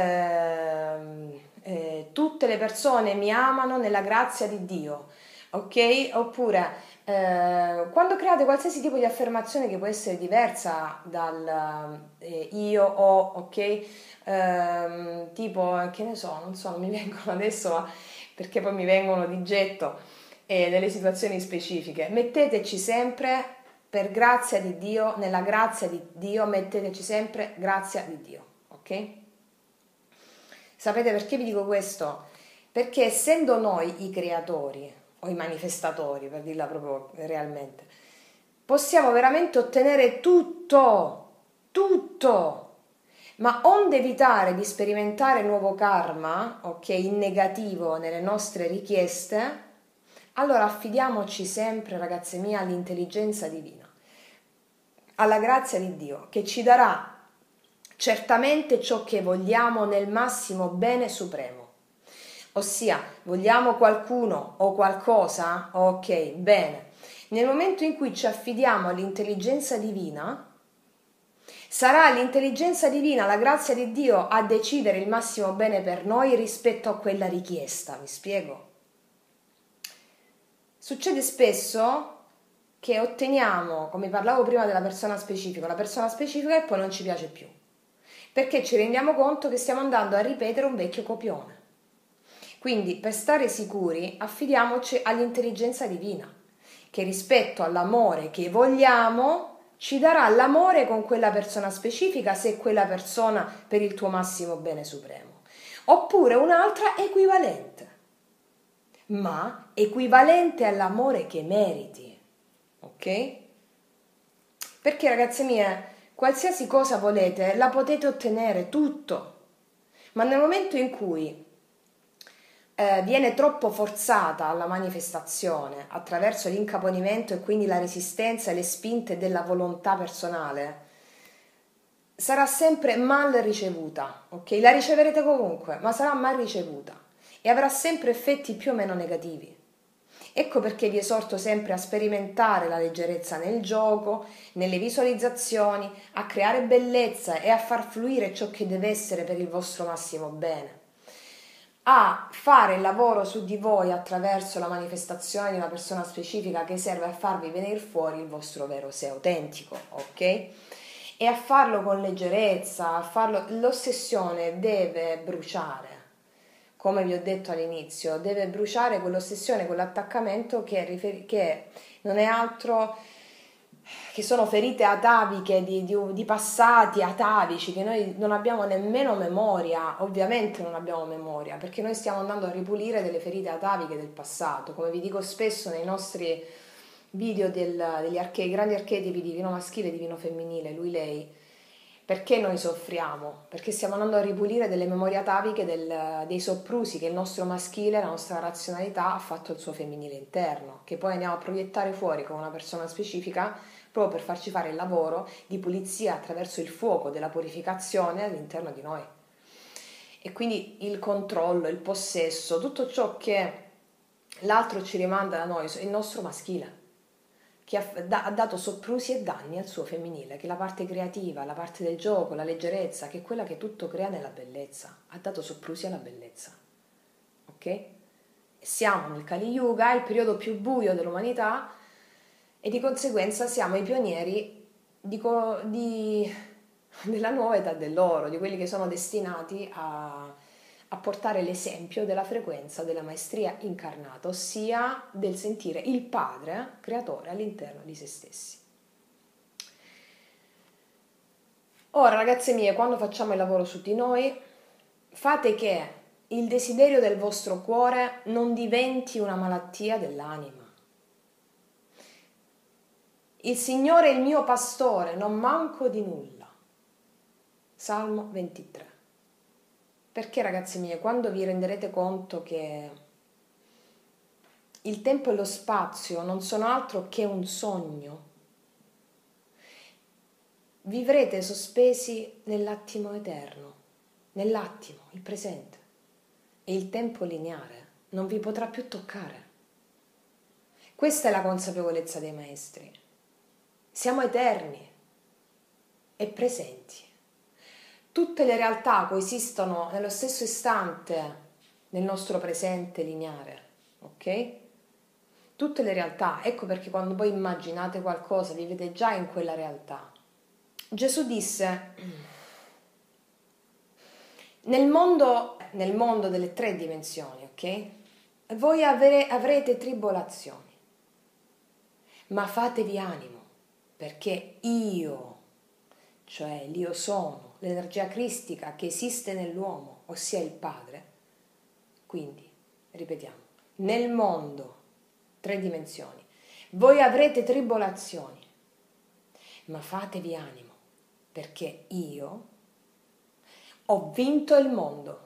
ehm, eh, tutte le persone mi amano nella grazia di Dio, ok? Oppure eh, quando create qualsiasi tipo di affermazione che può essere diversa dal eh, io o, ok? Ehm, tipo, che ne so, non so, non mi vengono adesso, ma perché poi mi vengono di getto e nelle situazioni specifiche. Metteteci sempre per grazia di Dio, nella grazia di Dio, metteteci sempre grazia di Dio, ok? Sapete perché vi dico questo? Perché essendo noi i creatori o i manifestatori, per dirla proprio realmente, possiamo veramente ottenere tutto, tutto. Ma onde evitare di sperimentare nuovo karma, ok, in negativo nelle nostre richieste, allora affidiamoci sempre, ragazze mie, all'intelligenza divina. alla grazia di Dio, che ci darà certamente ciò che vogliamo nel massimo bene supremo. Ossia, vogliamo qualcuno o qualcosa? Ok, bene. Nel momento in cui ci affidiamo all'intelligenza divina, sarà l'intelligenza divina, la grazia di Dio a decidere il massimo bene per noi rispetto a quella richiesta. Mi spiego? Succede spesso che otteniamo, come parlavo prima della persona specifica, la persona specifica e poi non ci piace più, perché ci rendiamo conto che stiamo andando a ripetere un vecchio copione. Quindi, per stare sicuri, affidiamoci all'intelligenza divina, che rispetto all'amore che vogliamo ci darà l'amore con quella persona specifica, se è quella persona per il tuo massimo bene supremo, oppure un'altra equivalente, ma equivalente all'amore che meriti, ok? Perché, ragazze mie, qualsiasi cosa volete la potete ottenere, tutto, ma nel momento in cui eh, viene troppo forzata la manifestazione attraverso l'incaponimento e quindi la resistenza e le spinte della volontà personale, sarà sempre mal ricevuta, ok? La riceverete comunque, ma sarà mal ricevuta e avrà sempre effetti più o meno negativi. Ecco perché vi esorto sempre a sperimentare la leggerezza nel gioco, nelle visualizzazioni, a creare bellezza e a far fluire ciò che deve essere per il vostro massimo bene, a fare il lavoro su di voi attraverso la manifestazione di una persona specifica che serve a farvi venire fuori il vostro vero sé autentico, ok? E a farlo con leggerezza, a farlo, l'ossessione deve bruciare. Come vi ho detto all'inizio, deve bruciare quell'ossessione, quell'attaccamento che, rifer- che non è altro che sono ferite ataviche di, di, di passati atavici che noi non abbiamo nemmeno memoria. Ovviamente non abbiamo memoria, perché noi stiamo andando a ripulire delle ferite ataviche del passato. Come vi dico spesso nei nostri video del, degli arche- grandi archetipi divino maschile e divino femminile, lui, lei, perché noi soffriamo? Perché stiamo andando a ripulire delle memorie ataviche del, dei soprusi che il nostro maschile, la nostra razionalità ha fatto al suo femminile interno, che poi andiamo a proiettare fuori con una persona specifica proprio per farci fare il lavoro di pulizia attraverso il fuoco della purificazione all'interno di noi. E quindi il controllo, il possesso, tutto ciò che l'altro ci rimanda da noi, il nostro maschile, che ha dato soprusi e danni al suo femminile, che è la parte creativa, la parte del gioco, la leggerezza, che è quella che tutto crea nella bellezza, ha dato soprusi alla bellezza, ok? Siamo nel Kali Yuga, il periodo più buio dell'umanità, e di conseguenza siamo i pionieri di, di, della nuova età dell'oro, di quelli che sono destinati a a portare l'esempio della frequenza della maestria incarnata, ossia del sentire il Padre creatore all'interno di se stessi. Ora, ragazze mie, quando facciamo il lavoro su di noi, fate che il desiderio del vostro cuore non diventi una malattia dell'anima. Il Signore è il mio pastore, non manco di nulla. Salmo ventitré. Perché, ragazzi miei, quando vi renderete conto che il tempo e lo spazio non sono altro che un sogno, vivrete sospesi nell'attimo eterno, nell'attimo, il presente, e il tempo lineare non vi potrà più toccare. Questa è la consapevolezza dei maestri. Siamo eterni e presenti. Tutte le realtà coesistono nello stesso istante nel nostro presente lineare, ok? Tutte le realtà, ecco perché quando voi immaginate qualcosa vivete già in quella realtà. Gesù disse, nel mondo, nel mondo delle tre dimensioni, ok? Voi avre, avrete tribolazioni, ma fatevi animo, perché io, cioè l'io sono, l'energia cristica che esiste nell'uomo, ossia il Padre. Quindi, ripetiamo, nel mondo, tre dimensioni, voi avrete tribolazioni, ma fatevi animo, perché io ho vinto il mondo.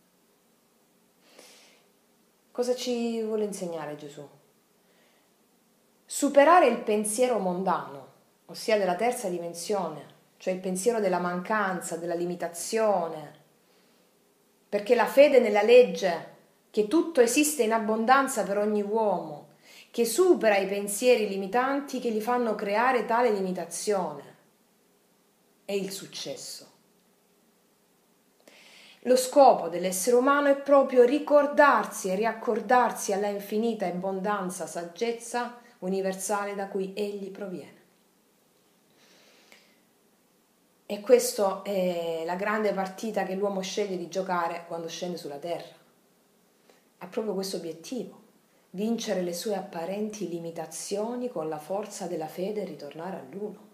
Cosa ci vuole insegnare Gesù? Superare il pensiero mondano, ossia della terza dimensione, cioè il pensiero della mancanza, della limitazione, perché la fede nella legge che tutto esiste in abbondanza per ogni uomo, che supera i pensieri limitanti che gli fanno creare tale limitazione, è il successo. Lo scopo dell'essere umano è proprio ricordarsi e riaccordarsi alla infinita abbondanza, saggezza universale da cui egli proviene. E questa è la grande partita che l'uomo sceglie di giocare quando scende sulla terra. Ha proprio questo obiettivo: vincere le sue apparenti limitazioni con la forza della fede e ritornare all'uno.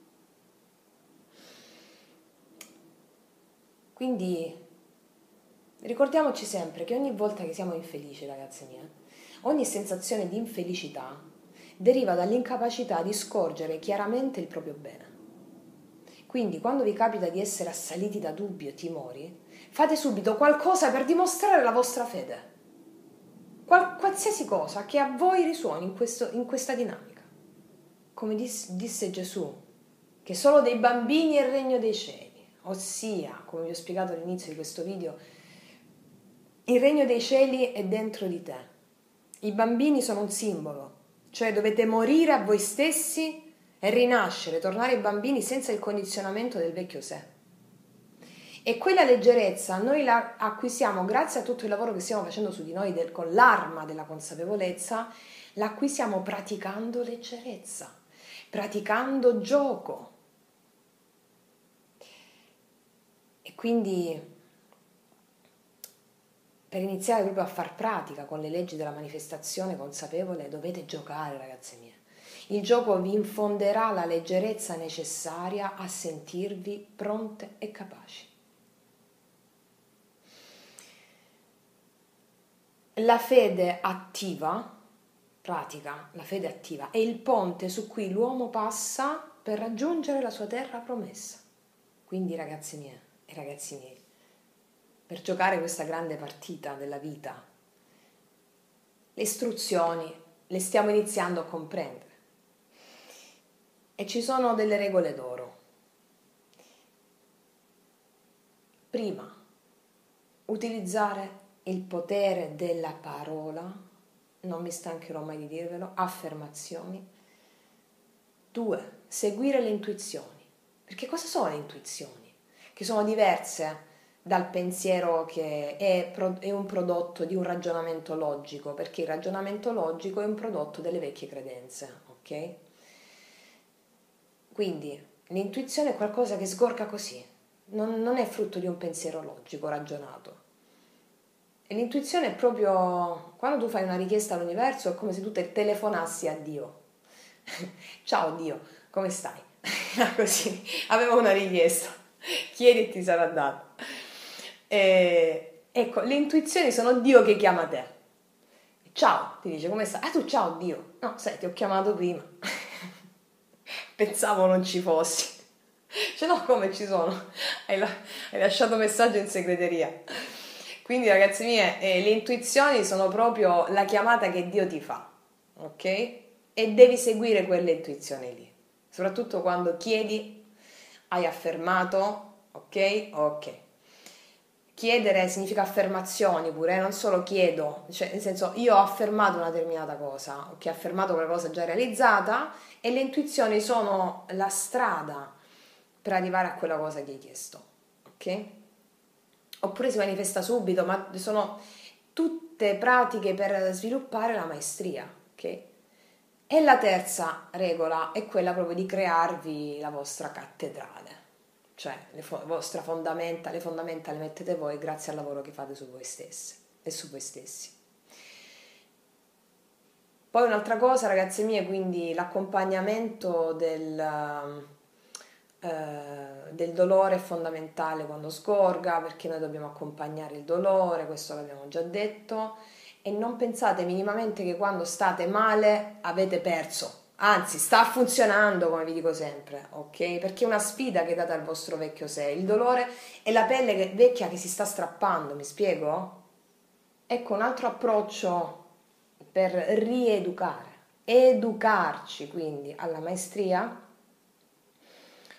Quindi ricordiamoci sempre che ogni volta che siamo infelici, ragazze mie, ogni sensazione di infelicità deriva dall'incapacità di scorgere chiaramente il proprio bene. Quindi quando vi capita di essere assaliti da dubbi o timori, fate subito qualcosa per dimostrare la vostra fede. Qual- qualsiasi cosa che a voi risuoni in, questo, in questa dinamica. Come dis- disse Gesù, che solo dei bambini è il regno dei cieli, ossia, come vi ho spiegato all'inizio di questo video, il regno dei cieli è dentro di te. I bambini sono un simbolo, cioè dovete morire a voi stessi e rinascere, tornare ai bambini senza il condizionamento del vecchio sé. E quella leggerezza noi la acquisiamo grazie a tutto il lavoro che stiamo facendo su di noi del, con l'arma della consapevolezza, la acquisiamo praticando leggerezza, praticando gioco. E quindi per iniziare proprio a far pratica con le leggi della manifestazione consapevole dovete giocare, ragazze mie. Il gioco vi infonderà la leggerezza necessaria a sentirvi pronte e capaci. La fede attiva, pratica, la fede attiva, è il ponte su cui l'uomo passa per raggiungere la sua terra promessa. Quindi, ragazze mie e ragazzi miei, per giocare questa grande partita della vita, le istruzioni le stiamo iniziando a comprendere. E ci sono delle regole d'oro. Prima, utilizzare il potere della parola, non mi stancherò mai di dirvelo, affermazioni. Due, seguire le intuizioni. Perché cosa sono le intuizioni? Che sono diverse dal pensiero che è, è un prodotto di un ragionamento logico, perché il ragionamento logico è un prodotto delle vecchie credenze, ok? Quindi l'intuizione è qualcosa che sgorga così, non, non è frutto di un pensiero logico, ragionato. E l'intuizione è proprio quando tu fai una richiesta all'universo, è come se tu te telefonassi a Dio. Ciao Dio, come stai? Così, avevo una richiesta, chiedi e ti sarà dato. E, ecco, le intuizioni sono Dio che chiama te. Ciao, ti dice come stai? Ah, tu ciao Dio. No, sai, ti ho chiamato prima. Pensavo non ci fossi. Cioè no, come ci sono? Hai, la- hai lasciato messaggio in segreteria. Quindi ragazzi miei, eh, le intuizioni sono proprio la chiamata che Dio ti fa, ok? E devi seguire quelle intuizioni lì. Soprattutto quando chiedi, hai affermato, ok? Ok. Chiedere significa affermazioni pure, eh? Non solo chiedo, cioè nel senso io ho affermato una determinata cosa, ok, ho affermato quella cosa già realizzata e le intuizioni sono la strada per arrivare a quella cosa che hai chiesto, ok? Oppure si manifesta subito, ma sono tutte pratiche per sviluppare la maestria, ok? E la terza regola è quella proprio di crearvi la vostra cattedrale. Cioè le fo- vostre fondamenta, le fondamenta le mettete voi grazie al lavoro che fate su voi stesse e su voi stessi. Poi un'altra cosa, ragazze mie, quindi l'accompagnamento del, eh, del dolore è fondamentale quando sgorga, perché noi dobbiamo accompagnare il dolore, questo l'abbiamo già detto, e non pensate minimamente che quando state male avete perso. Anzi, sta funzionando, come vi dico sempre, ok? Perché è una sfida che date al vostro vecchio sé. Il dolore è la pelle che- vecchia che si sta strappando, mi spiego? Ecco un altro approccio per rieducare, educarci quindi alla maestria,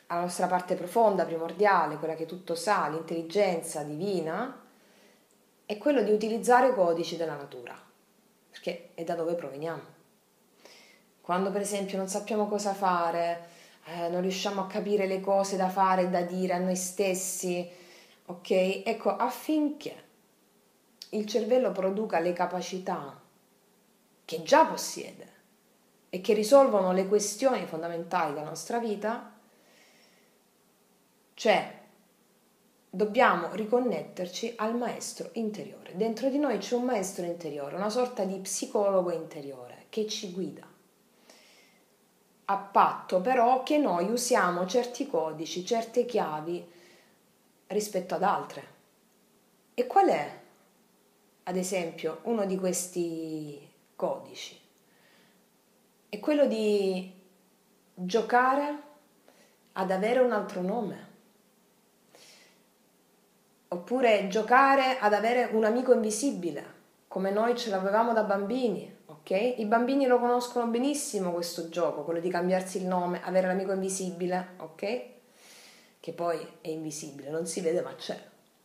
alla nostra parte profonda, primordiale, quella che tutto sa, l'intelligenza divina, è quello di utilizzare i codici della natura, perché è da dove proveniamo. Quando per esempio non sappiamo cosa fare, eh, non riusciamo a capire le cose da fare e da dire a noi stessi, ok? Ecco, affinché il cervello produca le capacità che già possiede e che risolvono le questioni fondamentali della nostra vita, cioè dobbiamo riconnetterci al maestro interiore. Dentro di noi c'è un maestro interiore, una sorta di psicologo interiore che ci guida, a patto però che noi usiamo certi codici, certe chiavi rispetto ad altre. E qual è, ad esempio, uno di questi codici? È quello di giocare ad avere un altro nome, oppure giocare ad avere un amico invisibile, come noi ce l'avevamo da bambini, ok? I bambini lo conoscono benissimo questo gioco, quello di cambiarsi il nome, avere l'amico invisibile, ok? Che poi è invisibile, non si vede ma c'è.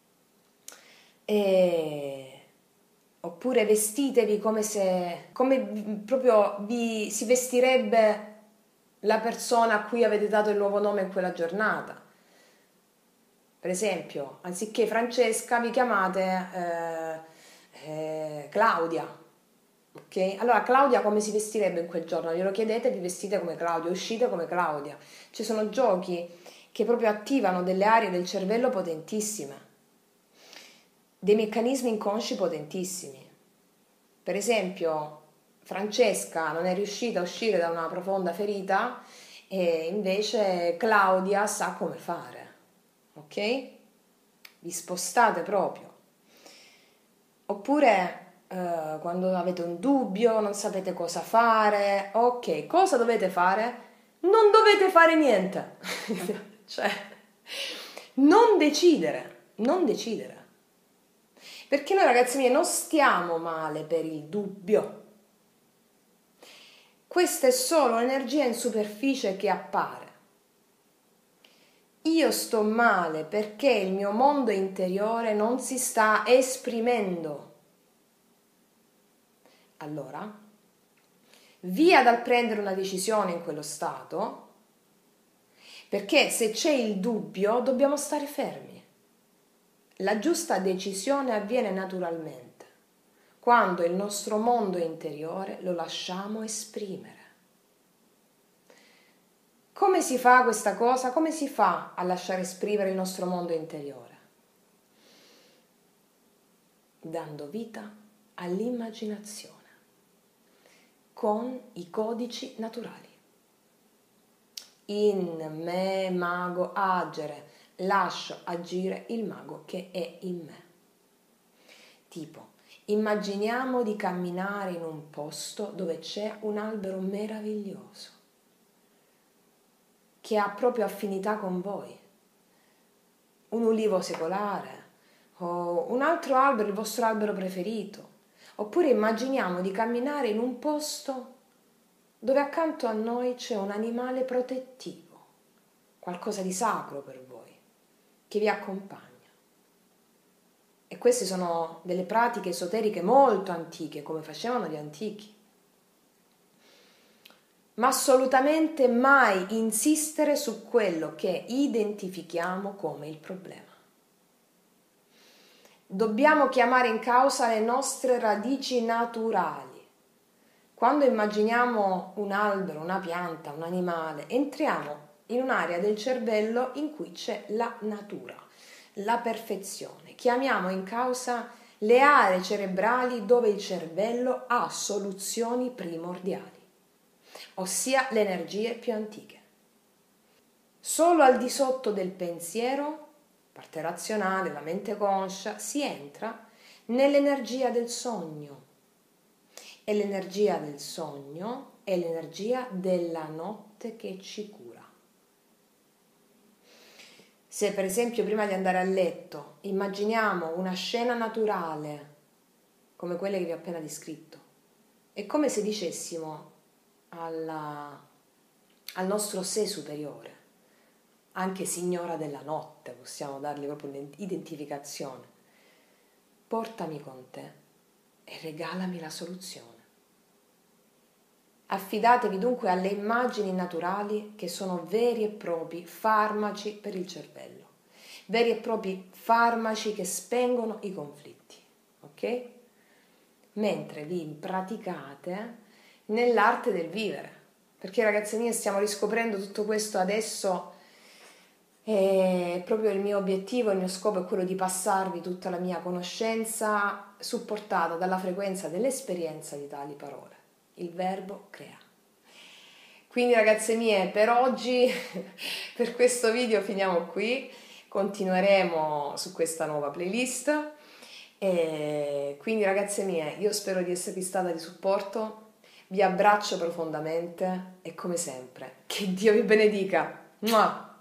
E... Oppure vestitevi come se, come proprio vi si vestirebbe la persona a cui avete dato il nuovo nome in quella giornata. Per esempio, anziché Francesca vi chiamate eh, eh, Claudia, ok? Allora Claudia come si vestirebbe in quel giorno? Glielo chiedete, vi vestite come Claudia, uscite come Claudia. Ci sono giochi che proprio attivano delle aree del cervello potentissime, dei meccanismi inconsci potentissimi. Per esempio, Francesca non è riuscita a uscire da una profonda ferita e invece Claudia sa come fare. Ok? Vi spostate proprio. Oppure eh, quando avete un dubbio, non sapete cosa fare, ok, cosa dovete fare? Non dovete fare niente. Cioè, non decidere, non decidere. Perché noi ragazzi miei non stiamo male per il dubbio. Questa è solo un'energia in superficie che appare. Io sto male perché il mio mondo interiore non si sta esprimendo. Allora, via dal prendere una decisione in quello stato, perché se c'è il dubbio dobbiamo stare fermi. La giusta decisione avviene naturalmente, quando il nostro mondo interiore lo lasciamo esprimere. Come si fa questa cosa? Come si fa a lasciare esprimere il nostro mondo interiore? Dando vita all'immaginazione con i codici naturali. In me, mago, agere, lascio agire il mago che è in me. Tipo, immaginiamo di camminare in un posto dove c'è un albero meraviglioso che ha proprio affinità con voi, un ulivo secolare o un altro albero, il vostro albero preferito. Oppure immaginiamo di camminare in un posto dove accanto a noi c'è un animale protettivo, qualcosa di sacro per voi, che vi accompagna. E queste sono delle pratiche esoteriche molto antiche, come facevano gli antichi. Ma assolutamente mai insistere su quello che identifichiamo come il problema. Dobbiamo chiamare in causa le nostre radici naturali. Quando immaginiamo un albero, una pianta, un animale, entriamo in un'area del cervello in cui c'è la natura, la perfezione. Chiamiamo in causa le aree cerebrali dove il cervello ha soluzioni primordiali, ossia le energie più antiche. Solo al di sotto del pensiero, parte razionale, la mente conscia, si entra nell'energia del sogno. E l'energia del sogno è l'energia della notte che ci cura. Se per esempio prima di andare a letto immaginiamo una scena naturale come quelle che vi ho appena descritto, è come se dicessimo alla, al nostro sé superiore: anche signora della notte, possiamo dargli proprio un'identificazione. Portami con te e regalami la soluzione. Affidatevi dunque alle immagini naturali che sono veri e propri farmaci per il cervello, veri e propri farmaci che spengono i conflitti, ok? Mentre vi praticate nell'arte del vivere, perché ragazze mie stiamo riscoprendo tutto questo adesso. E proprio il mio obiettivo, il mio scopo è quello di passarvi tutta la mia conoscenza supportata dalla frequenza dell'esperienza di tali parole. Il verbo crea. Quindi ragazze mie, per oggi, per questo video finiamo qui, continueremo su questa nuova playlist e quindi ragazze mie, io spero di esservi stata di supporto, vi abbraccio profondamente e come sempre, che Dio vi benedica! Mua!